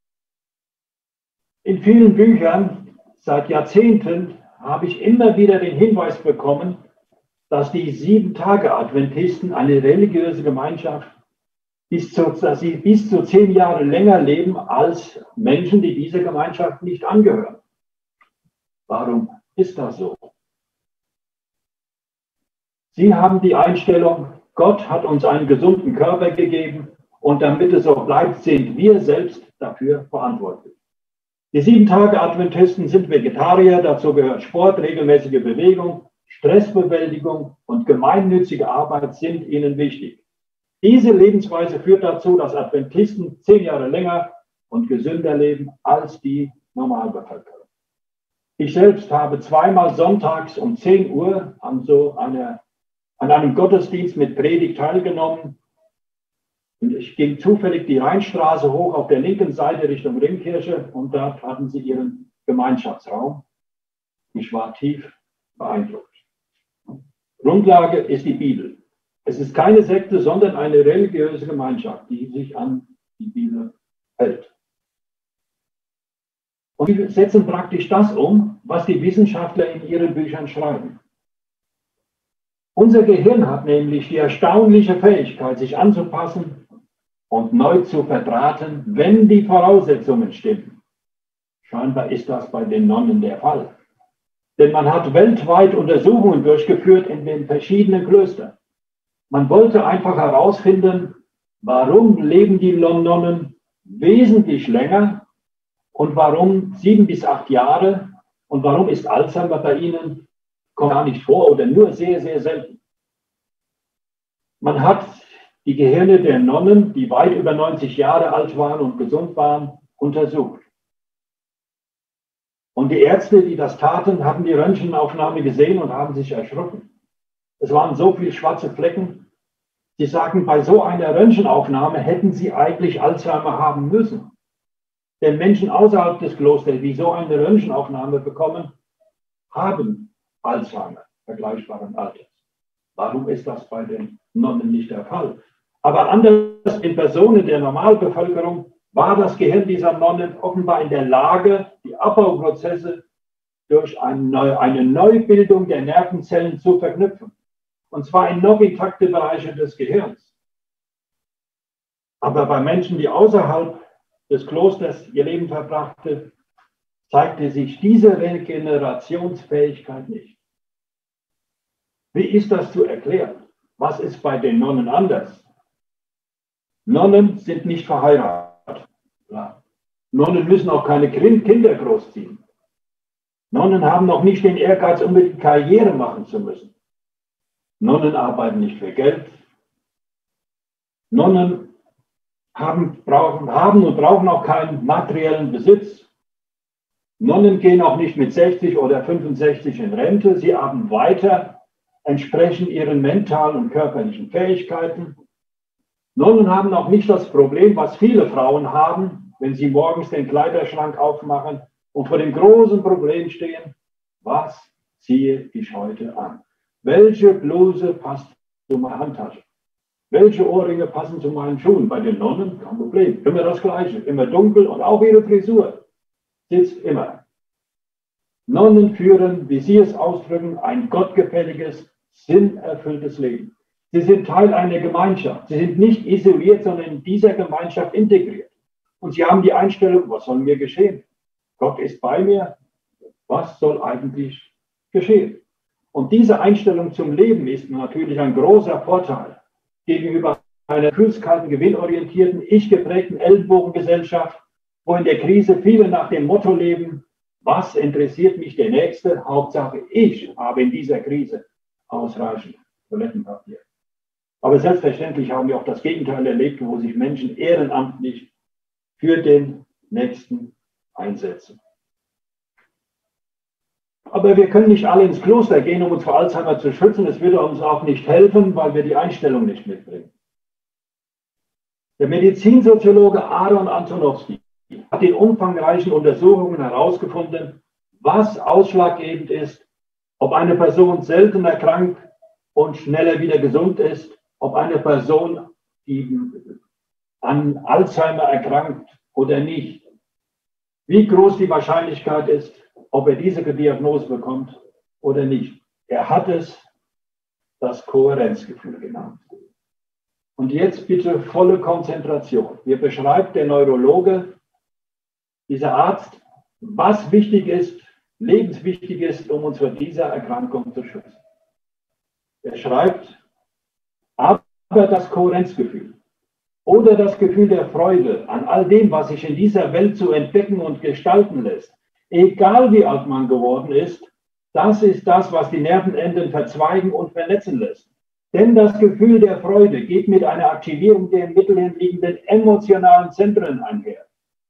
In vielen Büchern seit Jahrzehnten habe ich immer wieder den Hinweis bekommen, dass die Sieben-Tage-Adventisten, eine religiöse Gemeinschaft, bis zu, dass sie bis zu zehn Jahre länger leben als Menschen, die dieser Gemeinschaft nicht angehören. Warum ist das so? Sie haben die Einstellung, Gott hat uns einen gesunden Körper gegeben und damit es so bleibt, sind wir selbst dafür verantwortlich. Die Sieben-Tage-Adventisten sind Vegetarier, dazu gehört Sport, regelmäßige Bewegung, Stressbewältigung und gemeinnützige Arbeit sind ihnen wichtig. Diese Lebensweise führt dazu, dass Adventisten zehn Jahre länger und gesünder leben als die Normalbevölkerung. Ich selbst habe zweimal sonntags um zehn Uhr an, so einer, an einem Gottesdienst mit Predigt teilgenommen. Und ich ging zufällig die Rheinstraße hoch auf der linken Seite Richtung Ringkirche und dort hatten sie ihren Gemeinschaftsraum. Ich war tief beeindruckt. Grundlage ist die Bibel. Es ist keine Sekte, sondern eine religiöse Gemeinschaft, die sich an die Bibel hält. Und wir setzen praktisch das um, was die Wissenschaftler in ihren Büchern schreiben. Unser Gehirn hat nämlich die erstaunliche Fähigkeit, sich anzupassen und neu zu verdrahten, wenn die Voraussetzungen stimmen. Scheinbar ist das bei den Nonnen der Fall. Denn man hat weltweit Untersuchungen durchgeführt in den verschiedenen Klöstern. Man wollte einfach herausfinden, warum leben die Nonnen wesentlich länger und warum sieben bis acht Jahre und warum ist Alzheimer bei ihnen gar nicht vor oder nur sehr, sehr selten. Man hat die Gehirne der Nonnen, die weit über neunzig Jahre alt waren und gesund waren, untersucht. Und die Ärzte, die das taten, haben die Röntgenaufnahme gesehen und haben sich erschrocken. Es waren so viele schwarze Flecken. Sie sagten, bei so einer Röntgenaufnahme hätten sie eigentlich Alzheimer haben müssen. Denn Menschen außerhalb des Klosters, die so eine Röntgenaufnahme bekommen, haben Alzheimer vergleichbaren Alters. Warum ist das bei den Nonnen nicht der Fall? Aber anders in Personen der Normalbevölkerung war das Gehirn dieser Nonnen offenbar in der Lage, die Abbauprozesse durch eine, eine Neubildung der Nervenzellen zu verknüpfen. Und zwar in noch intakte Bereiche des Gehirns. Aber bei Menschen, die außerhalb des Klosters ihr Leben verbrachte, zeigte sich diese Regenerationsfähigkeit nicht. Wie ist das zu erklären? Was ist bei den Nonnen anders? Nonnen sind nicht verheiratet. Klar. Nonnen müssen auch keine Kinder großziehen. Nonnen haben noch nicht den Ehrgeiz, unbedingt Karriere machen zu müssen. Nonnen arbeiten nicht für Geld. Nonnen haben, brauchen, haben und brauchen auch keinen materiellen Besitz. Nonnen gehen auch nicht mit sechzig oder fünfundsechzig in Rente. Sie arbeiten weiter, entsprechend ihren mentalen und körperlichen Fähigkeiten. Nonnen haben auch nicht das Problem, was viele Frauen haben, wenn sie morgens den Kleiderschrank aufmachen und vor dem großen Problem stehen: Was ziehe ich heute an? Welche Bluse passt zu meiner Handtasche? Welche Ohrringe passen zu meinen Schuhen? Bei den Nonnen kein Problem. Immer das Gleiche, immer dunkel und auch ihre Frisur sitzt immer. Nonnen führen, wie sie es ausdrücken, ein gottgefälliges, sinnerfülltes Leben. Sie sind Teil einer Gemeinschaft. Sie sind nicht isoliert, sondern in dieser Gemeinschaft integriert. Und sie haben die Einstellung: Was soll mir geschehen? Gott ist bei mir. Was soll eigentlich geschehen? Und diese Einstellung zum Leben ist natürlich ein großer Vorteil gegenüber einer gefühlskalten, gewinnorientierten, ich-geprägten Ellenbogengesellschaft, wo in der Krise viele nach dem Motto leben: Was interessiert mich der Nächste? Hauptsache, ich habe in dieser Krise ausreichend Toilettenpapier. Aber selbstverständlich haben wir auch das Gegenteil erlebt, wo sich Menschen ehrenamtlich für den Nächsten einsetzen. Aber wir können nicht alle ins Kloster gehen, um uns vor Alzheimer zu schützen. Es würde uns auch nicht helfen, weil wir die Einstellung nicht mitbringen. Der Medizinsoziologe Aaron Antonowski hat in umfangreichen Untersuchungen herausgefunden, was ausschlaggebend ist, ob eine Person seltener krank und schneller wieder gesund ist, ob eine Person die an Alzheimer erkrankt oder nicht, wie groß die Wahrscheinlichkeit ist, ob er diese Diagnose bekommt oder nicht. Er hat es das Kohärenzgefühl genannt. Und jetzt bitte volle Konzentration. Hier beschreibt der Neurologe, dieser Arzt, was wichtig ist, lebenswichtig ist, um uns vor dieser Erkrankung zu schützen. Er schreibt, aber das Kohärenzgefühl oder das Gefühl der Freude an all dem, was sich in dieser Welt zu entdecken und gestalten lässt, egal wie alt man geworden ist, das ist das, was die Nervenenden verzweigen und vernetzen lässt. Denn das Gefühl der Freude geht mit einer Aktivierung der im Mittelhin liegenden emotionalen Zentren einher.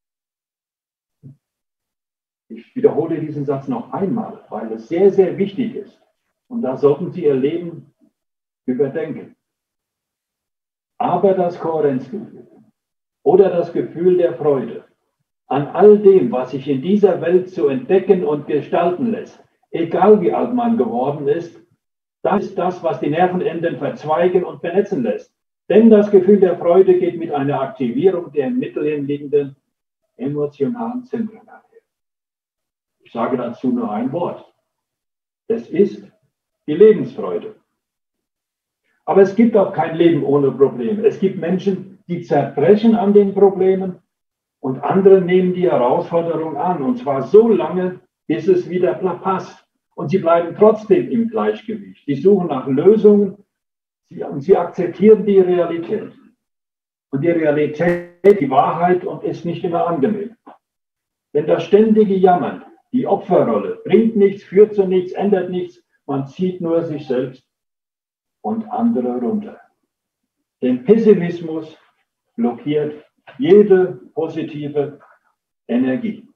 Ich wiederhole diesen Satz noch einmal, weil es sehr, sehr wichtig ist. Und da sollten Sie Ihr Leben überdenken. Aber das Kohärenzgefühl oder das Gefühl der Freude an all dem, was sich in dieser Welt zu entdecken und gestalten lässt, egal wie alt man geworden ist, das ist das, was die Nervenenden verzweigen und vernetzen lässt. Denn das Gefühl der Freude geht mit einer Aktivierung der im Mittelhin liegenden emotionalen Zentren einher. Ich sage dazu nur ein Wort. Es ist die Lebensfreude. Aber es gibt auch kein Leben ohne Probleme. Es gibt Menschen, die zerbrechen an den Problemen und andere nehmen die Herausforderung an. Und zwar so lange, bis es wieder passt. Und sie bleiben trotzdem im Gleichgewicht. Sie suchen nach Lösungen und sie akzeptieren die Realität. Und die Realität, die Wahrheit und ist nicht immer angenehm. Denn das ständige Jammern, die Opferrolle, bringt nichts, führt zu nichts, ändert nichts. Man zieht nur sich selbst und andere runter. Denn Pessimismus blockiert jede positive Energie.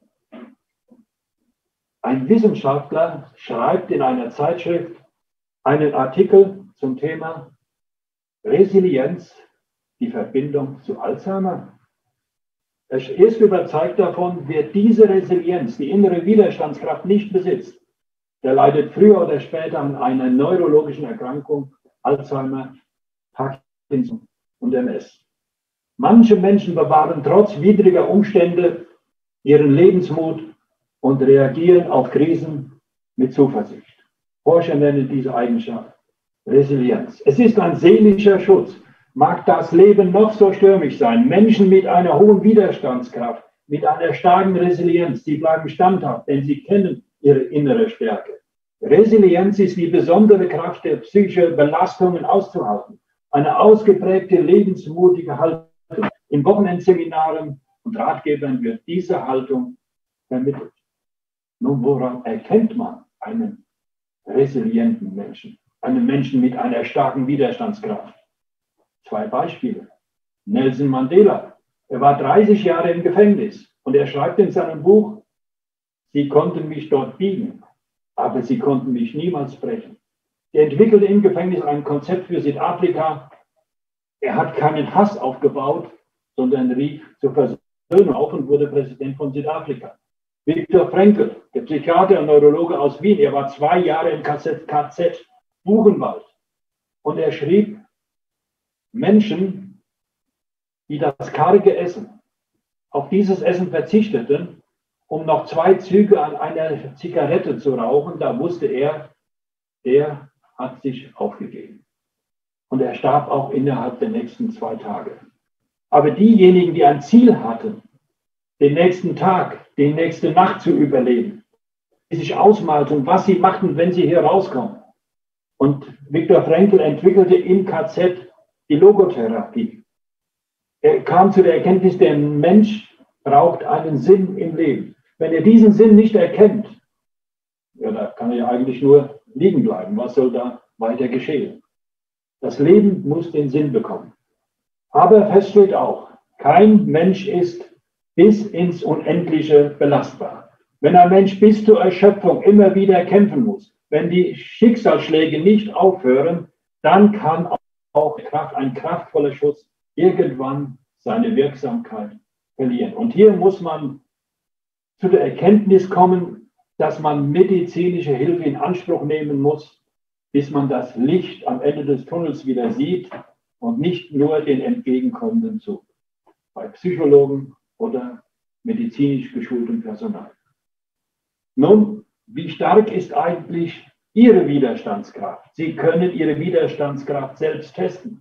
Ein Wissenschaftler schreibt in einer Zeitschrift einen Artikel zum Thema Resilienz, die Verbindung zu Alzheimer. Er ist überzeugt davon, wer diese Resilienz, die innere Widerstandskraft nicht besitzt, der leidet früher oder später an einer neurologischen Erkrankung, Alzheimer, Parkinson und M S. Manche Menschen bewahren trotz widriger Umstände ihren Lebensmut und reagieren auf Krisen mit Zuversicht. Forscher nennen diese Eigenschaft Resilienz. Es ist ein seelischer Schutz. Mag das Leben noch so stürmisch sein, Menschen mit einer hohen Widerstandskraft, mit einer starken Resilienz, die bleiben standhaft, denn sie kennen ihre innere Stärke. Resilienz ist die besondere Kraft der Psyche, Belastungen auszuhalten. Eine ausgeprägte, lebensmutige Haltung. In Wochenendseminaren und Ratgebern wird diese Haltung vermittelt. Nun, woran erkennt man einen resilienten Menschen? Einen Menschen mit einer starken Widerstandskraft? Zwei Beispiele. Nelson Mandela. Er war dreißig Jahre im Gefängnis und er schreibt in seinem Buch, sie konnten mich dort biegen, aber sie konnten mich niemals brechen. Er entwickelte im Gefängnis ein Konzept für Südafrika. Er hat keinen Hass aufgebaut, sondern rief zur Versöhnung auf und wurde Präsident von Südafrika. Viktor Frankl, der Psychiater und Neurologe aus Wien, er war zwei Jahre im K Z Buchenwald und er schrieb, Menschen, die das karge Essen, auf dieses Essen verzichteten, um noch zwei Züge an einer Zigarette zu rauchen, da wusste er, der hat sich aufgegeben. Und er starb auch innerhalb der nächsten zwei Tage. Aber diejenigen, die ein Ziel hatten, den nächsten Tag, die nächste Nacht zu überleben, die sich ausmalten, was sie machten, wenn sie hier rauskommen. Und Viktor Frankl entwickelte im K Z die Logotherapie. Er kam zu der Erkenntnis, der Mensch braucht einen Sinn im Leben. Wenn er diesen Sinn nicht erkennt, ja, da kann er ja eigentlich nur liegen bleiben. Was soll da weiter geschehen? Das Leben muss den Sinn bekommen. Aber fest steht auch, kein Mensch ist bis ins Unendliche belastbar. Wenn ein Mensch bis zur Erschöpfung immer wieder kämpfen muss, wenn die Schicksalsschläge nicht aufhören, dann kann auch Kraft, ein kraftvoller Schutz irgendwann seine Wirksamkeit verlieren. Und hier muss man zu der Erkenntnis kommen, dass man medizinische Hilfe in Anspruch nehmen muss, bis man das Licht am Ende des Tunnels wieder sieht und nicht nur den entgegenkommenden Zug. Bei Psychologen oder medizinisch geschultem Personal. Nun, wie stark ist eigentlich Ihre Widerstandskraft? Sie können Ihre Widerstandskraft selbst testen.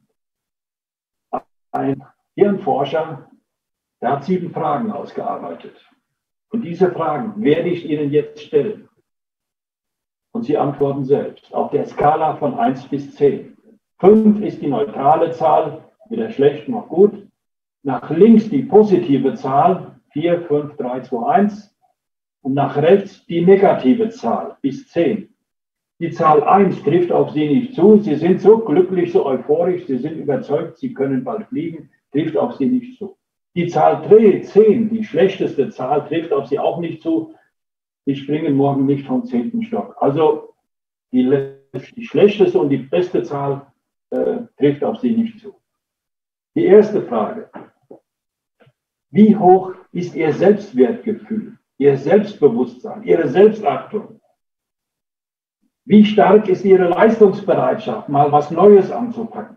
Ein Hirnforscher, der hat sieben Fragen ausgearbeitet. Und diese Fragen werde ich Ihnen jetzt stellen. Und Sie antworten selbst auf der Skala von eins bis zehn. fünf ist die neutrale Zahl, weder schlecht noch gut. nach links die positive Zahl vier, fünf, drei, zwei, eins und nach rechts die negative Zahl bis zehn. Die Zahl eins trifft auf Sie nicht zu. Sie sind so glücklich, so euphorisch, Sie sind überzeugt, Sie können bald fliegen, trifft auf Sie nicht zu. Die Zahl zehn, die schlechteste Zahl, trifft auf Sie auch nicht zu. Sie springen morgen nicht vom zehnten Stock. Also die, die schlechteste und die beste Zahl äh, trifft auf Sie nicht zu. Die erste Frage. Wie hoch ist Ihr Selbstwertgefühl, Ihr Selbstbewusstsein, Ihre Selbstachtung? Wie stark ist Ihre Leistungsbereitschaft, mal was Neues anzupacken?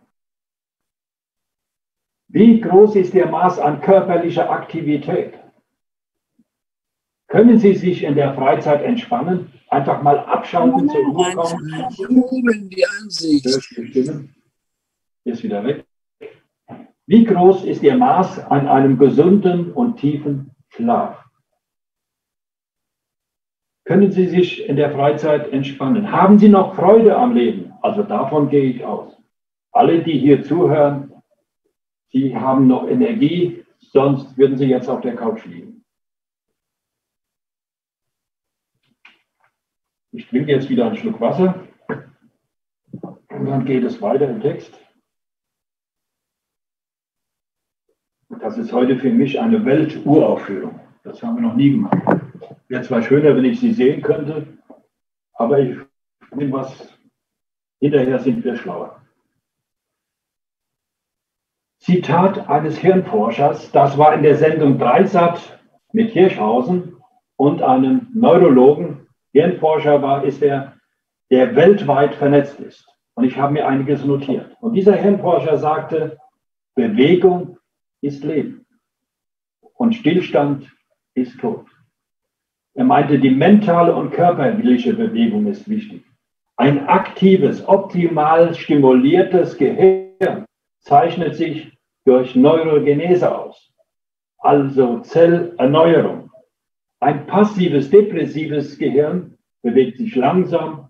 Wie groß ist Ihr Maß an körperlicher Aktivität? Können Sie sich in der Freizeit entspannen? Einfach mal abschalten, zur Ruhe kommen? Die Ansicht. Ist wieder weg. Wie groß ist Ihr Maß an einem gesunden und tiefen Schlaf? Können Sie sich in der Freizeit entspannen? Haben Sie noch Freude am Leben? Also davon gehe ich aus. Alle, die hier zuhören, Sie haben noch Energie, sonst würden Sie jetzt auf der Couch liegen. Ich trinke jetzt wieder einen Schluck Wasser und dann geht es weiter im Text. Das ist heute für mich eine Welturaufführung. Das haben wir noch nie gemacht. Wäre zwar schöner, wenn ich Sie sehen könnte, aber ich nehme was. Hinterher sind wir schlauer. Zitat eines Hirnforschers, das war in der Sendung Dreisat mit Hirschhausen und einem Neurologen. Hirnforscher war, ist er, der weltweit vernetzt ist. Und ich habe mir einiges notiert. Und dieser Hirnforscher sagte, Bewegung ist Leben und Stillstand ist Tod. Er meinte, die mentale und körperliche Bewegung ist wichtig. Ein aktives, optimal stimuliertes Gehirn zeichnet sich durch Neurogenese aus, also Zellerneuerung. Ein passives, depressives Gehirn bewegt sich langsam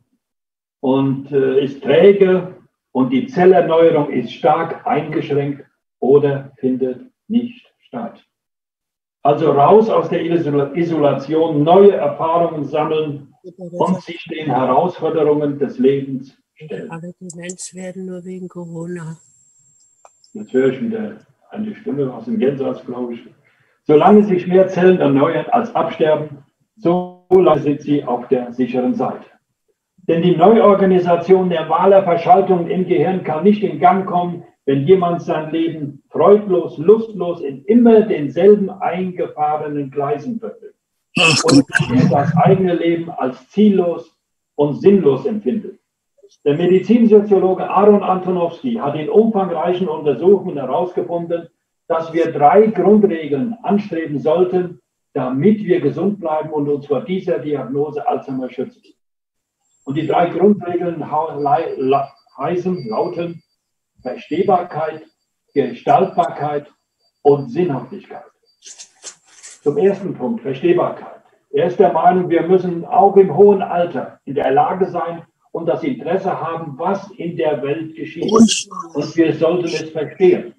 und äh, ist träge und die Zellerneuerung ist stark eingeschränkt oder findet nicht statt. Also raus aus der Isolation, neue Erfahrungen sammeln und sich den Herausforderungen des Lebens stellen. Alle Demenz werden nur wegen Corona. Jetzt höre ich wieder eine Stimme aus dem Jenseits, glaube ich. Solange sich mehr Zellen erneuern als absterben, so lange sind sie auf der sicheren Seite. Denn die Neuorganisation nervaler Verschaltungen im Gehirn kann nicht in Gang kommen, wenn jemand sein Leben freudlos, lustlos in immer denselben eingefahrenen Gleisen verfolgt und das eigene Leben als ziellos und sinnlos empfindet. Der Medizinsoziologe Aaron Antonowski hat in umfangreichen Untersuchungen herausgefunden, dass wir drei Grundregeln anstreben sollten, damit wir gesund bleiben und uns vor dieser Diagnose Alzheimer schützen. Und die drei Grundregeln heißen, lauten Verstehbarkeit, Gestaltbarkeit und Sinnhaftigkeit. Zum ersten Punkt, Verstehbarkeit. Er ist der Meinung, wir müssen auch im hohen Alter in der Lage sein und das Interesse haben, was in der Welt geschieht. Und wir sollten es verstehen.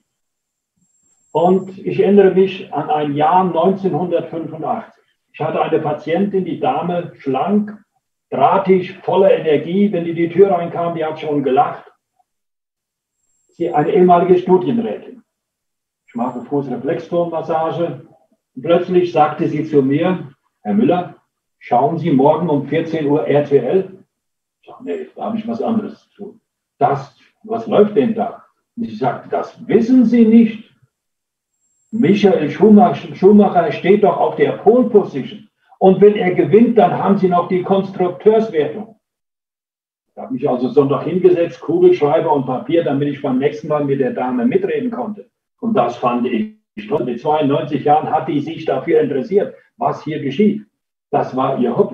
Und ich erinnere mich an ein Jahr neunzehnhundertfünfundachtzig. Ich hatte eine Patientin, die Dame, schlank, drahtig, voller Energie. Wenn die die Tür reinkam, die hat schon gelacht. Sie eine ehemalige Studienrätin. Ich mache Fußreflexzonenmassage. Und plötzlich sagte sie zu mir, Herr Müller, schauen Sie morgen um vierzehn Uhr R T L? Ich sage, nee, da habe ich was anderes zu tun. Das, was läuft denn da? Und ich sagte, das wissen Sie nicht. Michael Schumacher, Schumacher steht doch auf der Pole Position. Und wenn er gewinnt, dann haben Sie noch die Konstrukteurswertung. Ich habe mich also Sonntag hingesetzt, Kugelschreiber und Papier, damit ich beim nächsten Mal mit der Dame mitreden konnte. Und das fand ich toll. Mit zweiundneunzig Jahren hat die sich dafür interessiert, was hier geschieht. Das war ihr Hobby.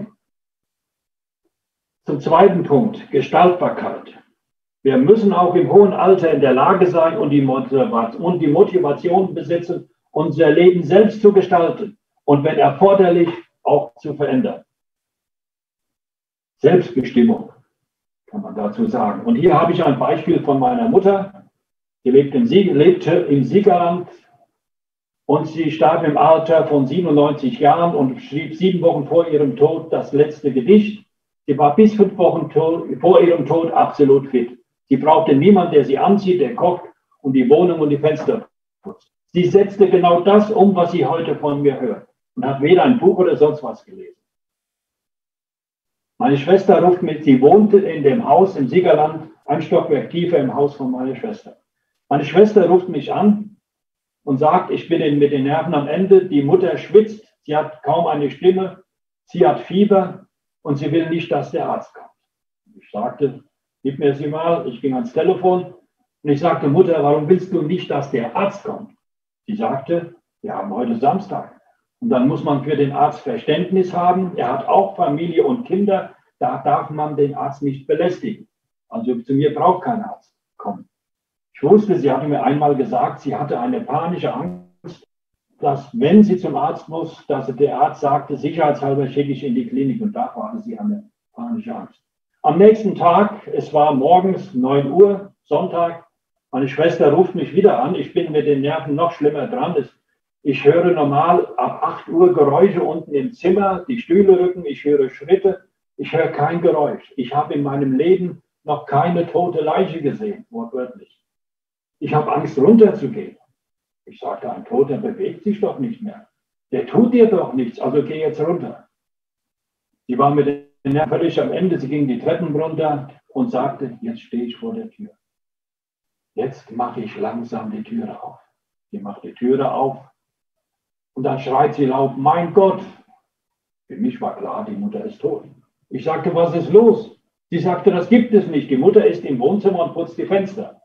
Zum zweiten Punkt, Gestaltbarkeit. Wir müssen auch im hohen Alter in der Lage sein und die Motivation besitzen, unser Leben selbst zu gestalten und wenn erforderlich auch zu verändern. Selbstbestimmung kann man dazu sagen. Und hier habe ich ein Beispiel von meiner Mutter. Sie lebt im Sieg, lebte im Siegerland Und sie starb im Alter von siebenundneunzig Jahren und schrieb sieben Wochen vor ihrem Tod das letzte Gedicht. Sie war bis fünf Wochen vor ihrem Tod absolut fit. Sie brauchte niemanden, der sie anzieht, der kocht und die Wohnung und die Fenster putzt. Sie setzte genau das um, was sie heute von mir hört und hat weder ein Buch oder sonst was gelesen. Meine Schwester ruft mich, sie wohnte in dem Haus im Siegerland, ein Stockwerk tiefer im Haus von meiner Schwester. Meine Schwester ruft mich an und sagt, ich bin mit den Nerven am Ende, die Mutter schwitzt, sie hat kaum eine Stimme, sie hat Fieber und sie will nicht, dass der Arzt kommt. Ich sagte, gib mir sie mal, ich ging ans Telefon und ich sagte, Mutter, warum willst du nicht, dass der Arzt kommt? Sie sagte, wir haben heute Samstag. Und dann muss man für den Arzt Verständnis haben. Er hat auch Familie und Kinder. Da darf man den Arzt nicht belästigen. Also zu mir braucht kein Arzt kommen. Ich wusste, sie hatte mir einmal gesagt, sie hatte eine panische Angst, dass wenn sie zum Arzt muss, dass der Arzt sagte, sicherheitshalber schicke ich in die Klinik. Und da hatte sie eine panische Angst. Am nächsten Tag, es war morgens neun Uhr, Sonntag, meine Schwester ruft mich wieder an. Ich bin mit den Nerven noch schlimmer dran. Ich höre normal ab acht Uhr Geräusche unten im Zimmer, die Stühle rücken, ich höre Schritte. Ich höre kein Geräusch. Ich habe in meinem Leben noch keine tote Leiche gesehen, wortwörtlich. Ich habe Angst, runterzugehen. Ich sagte, ein Toter bewegt sich doch nicht mehr. Der tut dir doch nichts, also geh jetzt runter. Sie war mit den Nerven völlig am Ende. Sie ging die Treppen runter und sagte, jetzt stehe ich vor der Tür. Jetzt mache ich langsam die Türe auf. Sie macht die Türe auf und dann schreit sie laut, mein Gott. Für mich war klar, die Mutter ist tot. Ich sagte, was ist los? Sie sagte, das gibt es nicht. Die Mutter ist im Wohnzimmer und putzt die Fenster.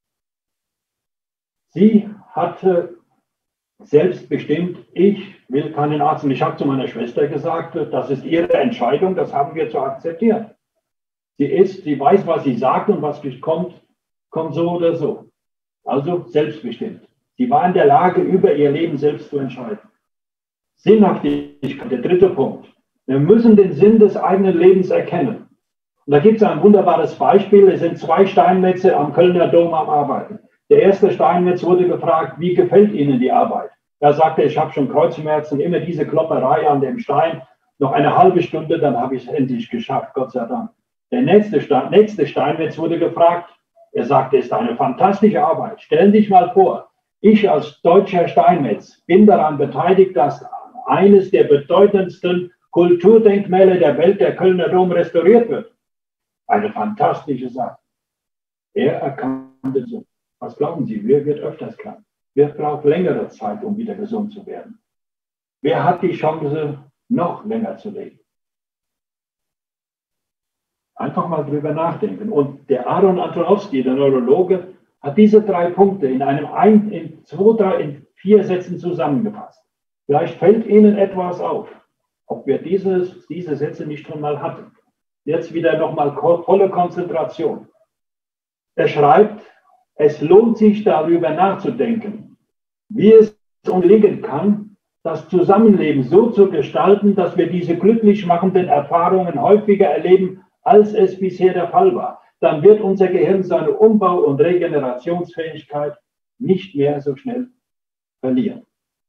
Sie hatte selbstbestimmt, ich will keinen Arzt. Und ich habe zu meiner Schwester gesagt, das ist ihre Entscheidung, das haben wir zu akzeptieren. Sie ist, sie weiß, was sie sagt und was kommt, kommt so oder so. Also selbstbestimmt. Sie war in der Lage, über ihr Leben selbst zu entscheiden. Sinnhaftigkeit, der dritte Punkt. Wir müssen den Sinn des eigenen Lebens erkennen. Und da gibt es ein wunderbares Beispiel. Es sind zwei Steinmetze am Kölner Dom am Arbeiten. Der erste Steinmetz wurde gefragt, wie gefällt Ihnen die Arbeit? Er sagte, ich habe schon Kreuzschmerzen, immer diese Klopperei an dem Stein. Noch eine halbe Stunde, dann habe ich es endlich geschafft, Gott sei Dank. Der nächste, Stein, nächste Steinmetz wurde gefragt. Er sagte, es ist eine fantastische Arbeit. Stellen Sie sich mal vor, ich als deutscher Steinmetz bin daran beteiligt, dass eines der bedeutendsten Kulturdenkmäler der Welt, der Kölner Dom, restauriert wird. Eine fantastische Sache. Er erkannte so. Was glauben Sie, wer wird öfters krank? Wer braucht längere Zeit, um wieder gesund zu werden? Wer hat die Chance, noch länger zu leben? Einfach mal drüber nachdenken. Und der Aaron Antonowski, der Neurologe, hat diese drei Punkte in einem ein, in zwei, drei, in vier Sätzen zusammengefasst. Vielleicht fällt Ihnen etwas auf, ob wir dieses, diese Sätze nicht schon mal hatten. Jetzt wieder nochmal volle Konzentration. Er schreibt, es lohnt sich darüber nachzudenken, wie es uns gelingen kann, das Zusammenleben so zu gestalten, dass wir diese glücklich machenden Erfahrungen häufiger erleben, als es bisher der Fall war. Dann wird unser Gehirn seine Umbau- und Regenerationsfähigkeit nicht mehr so schnell verlieren.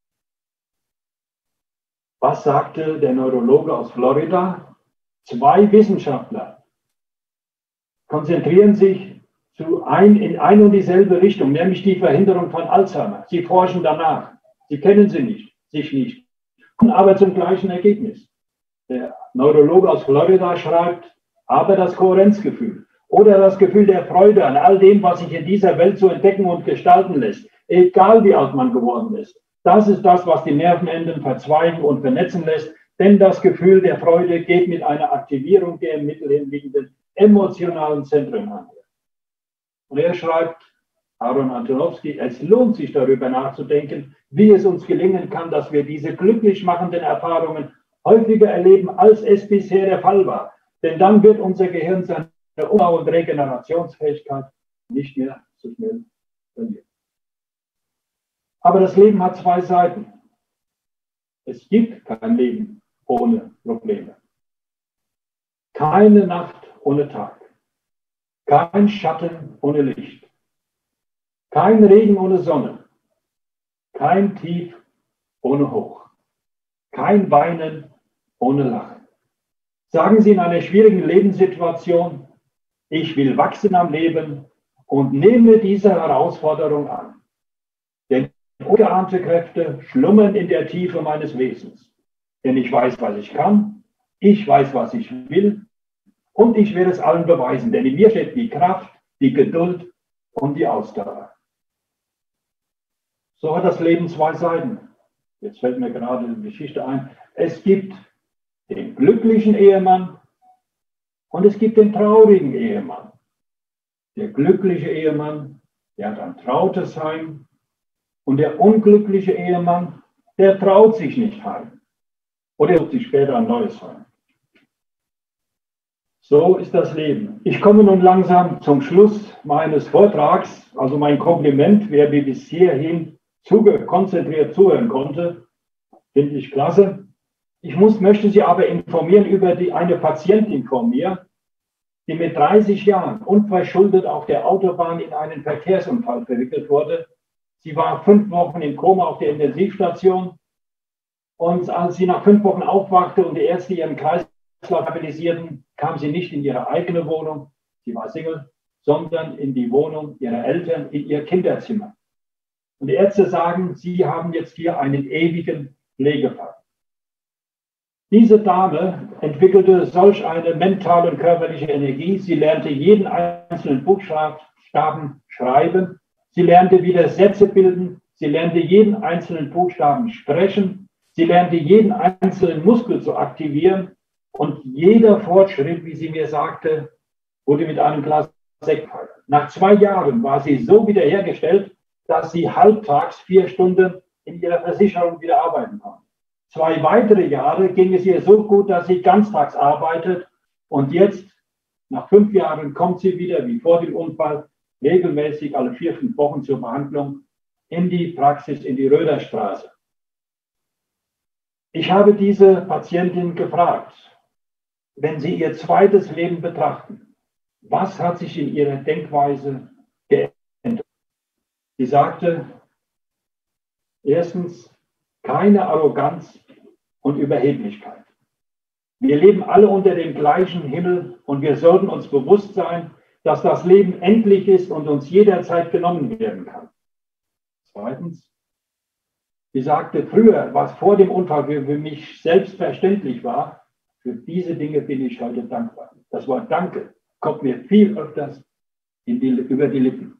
Was sagte der Neurologe aus Florida? Zwei Wissenschaftler konzentrieren sich zu ein, in eine und dieselbe Richtung, nämlich die Verhinderung von Alzheimer. Sie forschen danach. Sie kennen sie nicht, sich nicht, kommen aber zum gleichen Ergebnis. Der Neurologe aus Florida schreibt, aber das Kohärenzgefühl oder das Gefühl der Freude an all dem, was sich in dieser Welt so entdecken und gestalten lässt, egal wie alt man geworden ist, das ist das, was die Nervenenden verzweigen und vernetzen lässt, denn das Gefühl der Freude geht mit einer Aktivierung der im Mittelhirn liegenden emotionalen Zentren einher. Und er schreibt, Aaron Antonowski, es lohnt sich darüber nachzudenken, wie es uns gelingen kann, dass wir diese glücklich machenden Erfahrungen häufiger erleben, als es bisher der Fall war. Denn dann wird unser Gehirn seine Umbau- und Regenerationsfähigkeit nicht mehr so schnell verlieren. Aber das Leben hat zwei Seiten. Es gibt kein Leben ohne Probleme. Keine Nacht ohne Tag. Kein Schatten ohne Licht. Kein Regen ohne Sonne. Kein Tief ohne Hoch. Kein Weinen ohne Lachen. Sagen Sie in einer schwierigen Lebenssituation, ich will wachsen am Leben und nehme diese Herausforderung an. Denn ungeahnte Kräfte schlummern in der Tiefe meines Wesens. Denn ich weiß, was ich kann, ich weiß, was ich will und ich werde es allen beweisen. Denn in mir steckt die Kraft, die Geduld und die Ausdauer. So hat das Leben zwei Seiten. Jetzt fällt mir gerade eine Geschichte ein. Es gibt den glücklichen Ehemann und es gibt den traurigen Ehemann. Der glückliche Ehemann, der hat ein trautes Heim und der unglückliche Ehemann, der traut sich nicht heim. Oder sucht sich später ein neues Heim. So ist das Leben. Ich komme nun langsam zum Schluss meines Vortrags. Also mein Kompliment, wer mir bis hierhin zuge konzentriert zuhören konnte, finde ich klasse. Ich muss, möchte Sie aber informieren über die, eine Patientin von mir, die mit dreißig Jahren unverschuldet auf der Autobahn in einen Verkehrsunfall verwickelt wurde. Sie war fünf Wochen im Koma auf der Intensivstation und als sie nach fünf Wochen aufwachte und die Ärzte ihren Kreislauf stabilisierten, kam sie nicht in ihre eigene Wohnung, sie war Single, sondern in die Wohnung ihrer Eltern, in ihr Kinderzimmer. Und die Ärzte sagen, sie haben jetzt hier einen ewigen Pflegefall. Diese Dame entwickelte solch eine mentale und körperliche Energie. Sie lernte jeden einzelnen Buchstaben schreiben. Sie lernte wieder Sätze bilden. Sie lernte jeden einzelnen Buchstaben sprechen. Sie lernte jeden einzelnen Muskel zu aktivieren. Und jeder Fortschritt, wie sie mir sagte, wurde mit einem Glas Sekt gefeiert. Nach zwei Jahren war sie so wiederhergestellt, dass sie halbtags vier Stunden in ihrer Versicherung wieder arbeiten konnte. Zwei weitere Jahre ging es ihr so gut, dass sie ganztags arbeitet. Und jetzt, nach fünf Jahren, kommt sie wieder, wie vor dem Unfall, regelmäßig alle vier, fünf Wochen zur Behandlung in die Praxis, in die Röderstraße. Ich habe diese Patientin gefragt, wenn Sie Ihr zweites Leben betrachten, was hat sich in Ihrer Denkweise geändert? Sie sagte, erstens, keine Arroganz und Überheblichkeit. Wir leben alle unter dem gleichen Himmel und wir sollten uns bewusst sein, dass das Leben endlich ist und uns jederzeit genommen werden kann. Zweitens, sie sagte, früher, was vor dem Unfall für mich selbstverständlich war, für diese Dinge bin ich heute dankbar. Das Wort Danke kommt mir viel öfters in die, über die Lippen.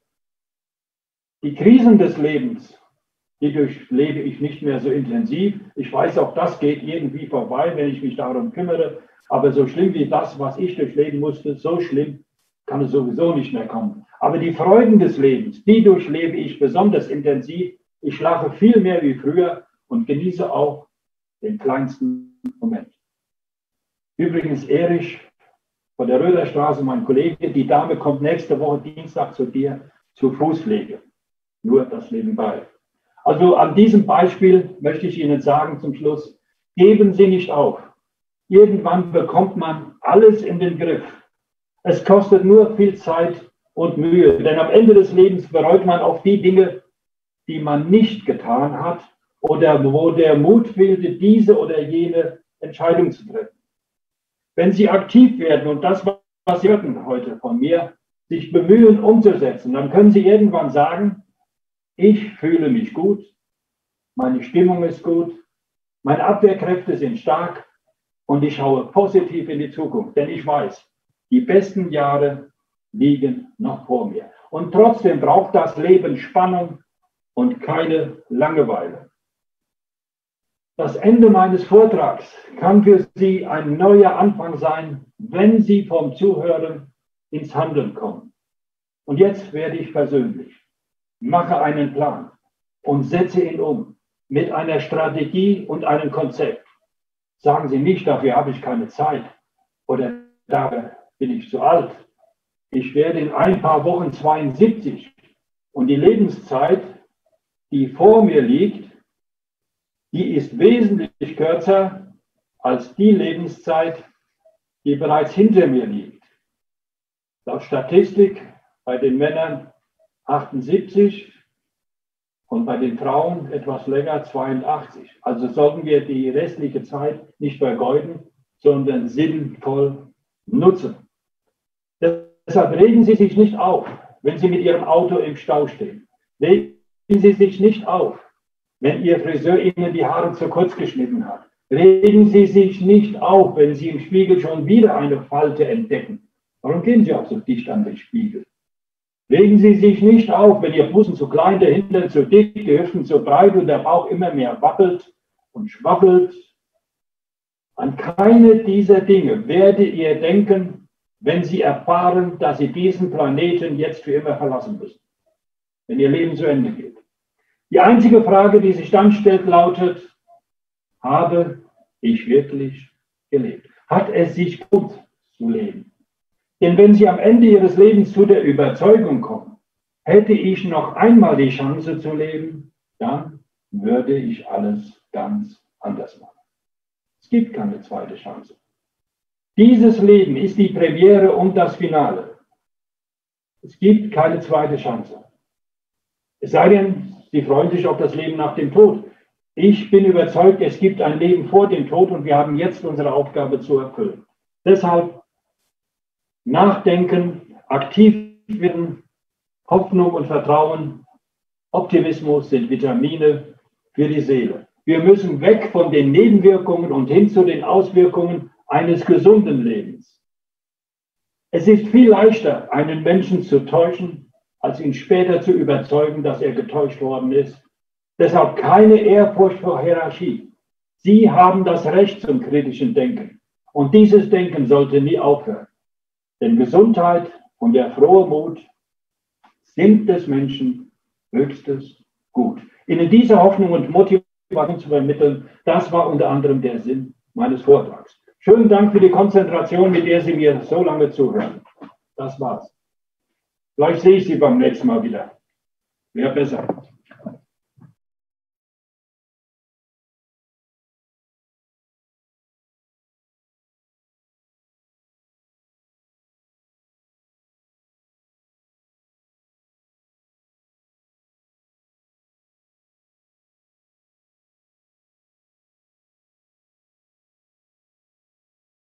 Die Krisen des Lebens, die durchlebe ich nicht mehr so intensiv. Ich weiß, auch das geht irgendwie vorbei, wenn ich mich darum kümmere. Aber so schlimm wie das, was ich durchleben musste, so schlimm kann es sowieso nicht mehr kommen. Aber die Freuden des Lebens, die durchlebe ich besonders intensiv. Ich lache viel mehr wie früher und genieße auch den kleinsten Moment. Übrigens, Erich von der Röderstraße, mein Kollege, die Dame kommt nächste Woche Dienstag zu dir zur Fußpflege. Nur das nebenbei. Also an diesem Beispiel möchte ich Ihnen sagen zum Schluss, geben Sie nicht auf. Irgendwann bekommt man alles in den Griff. Es kostet nur viel Zeit und Mühe, denn am Ende des Lebens bereut man auch die Dinge, die man nicht getan hat oder wo der Mut fehlte, diese oder jene Entscheidung zu treffen. Wenn Sie aktiv werden und das, was Sie hörten heute von mir, sich bemühen umzusetzen, dann können Sie irgendwann sagen, ich fühle mich gut, meine Stimmung ist gut, meine Abwehrkräfte sind stark und ich schaue positiv in die Zukunft, denn ich weiß, die besten Jahre liegen noch vor mir. Und trotzdem braucht das Leben Spannung und keine Langeweile. Das Ende meines Vortrags kann für Sie ein neuer Anfang sein, wenn Sie vom Zuhören ins Handeln kommen. Und jetzt werde ich persönlich. Mache einen Plan und setze ihn um mit einer Strategie und einem Konzept. Sagen Sie nicht, dafür habe ich keine Zeit oder dafür bin ich zu alt. Ich werde in ein paar Wochen zweiundsiebzig und die Lebenszeit, die vor mir liegt, die ist wesentlich kürzer als die Lebenszeit, die bereits hinter mir liegt. Laut Statistik bei den Männern achtundsiebzig und bei den Frauen etwas länger, zweiundachtzig. Also sollten wir die restliche Zeit nicht vergeuden, sondern sinnvoll nutzen. Deshalb regen Sie sich nicht auf, wenn Sie mit Ihrem Auto im Stau stehen. Regen Sie sich nicht auf, wenn Ihr Friseur Ihnen die Haare zu kurz geschnitten hat. Regen Sie sich nicht auf, wenn Sie im Spiegel schon wieder eine Falte entdecken. Warum gehen Sie auch so dicht an den Spiegel? Regen Sie sich nicht auf, wenn Ihr Busen zu klein, der Hintern zu dick, die Hüften zu breit und der Bauch immer mehr wackelt und schwabbelt. An keine dieser Dinge werdet ihr denken, wenn Sie erfahren, dass Sie diesen Planeten jetzt für immer verlassen müssen, wenn Ihr Leben zu Ende geht. Die einzige Frage, die sich dann stellt, lautet: Habe ich wirklich gelebt? Hat es sich gut zu leben? Denn wenn Sie am Ende Ihres Lebens zu der Überzeugung kommen, hätte ich noch einmal die Chance zu leben, dann würde ich alles ganz anders machen. Es gibt keine zweite Chance. Dieses Leben ist die Premiere und das Finale. Es gibt keine zweite Chance. Es sei denn, Sie freuen sich auf das Leben nach dem Tod. Ich bin überzeugt, es gibt ein Leben vor dem Tod und wir haben jetzt unsere Aufgabe zu erfüllen. Deshalb nachdenken, aktiv werden, Hoffnung und Vertrauen, Optimismus sind Vitamine für die Seele. Wir müssen weg von den Nebenwirkungen und hin zu den Auswirkungen eines gesunden Lebens. Es ist viel leichter, einen Menschen zu täuschen, als ihn später zu überzeugen, dass er getäuscht worden ist. Deshalb keine Ehrfurcht vor Hierarchie. Sie haben das Recht zum kritischen Denken. Und dieses Denken sollte nie aufhören. Denn Gesundheit und der frohe Mut sind des Menschen höchstes Gut. Ihnen diese Hoffnung und Motivation zu vermitteln, das war unter anderem der Sinn meines Vortrags. Schönen Dank für die Konzentration, mit der Sie mir so lange zuhören. Das war's. Vielleicht sehe ich Sie beim nächsten Mal wieder. Wäre besser.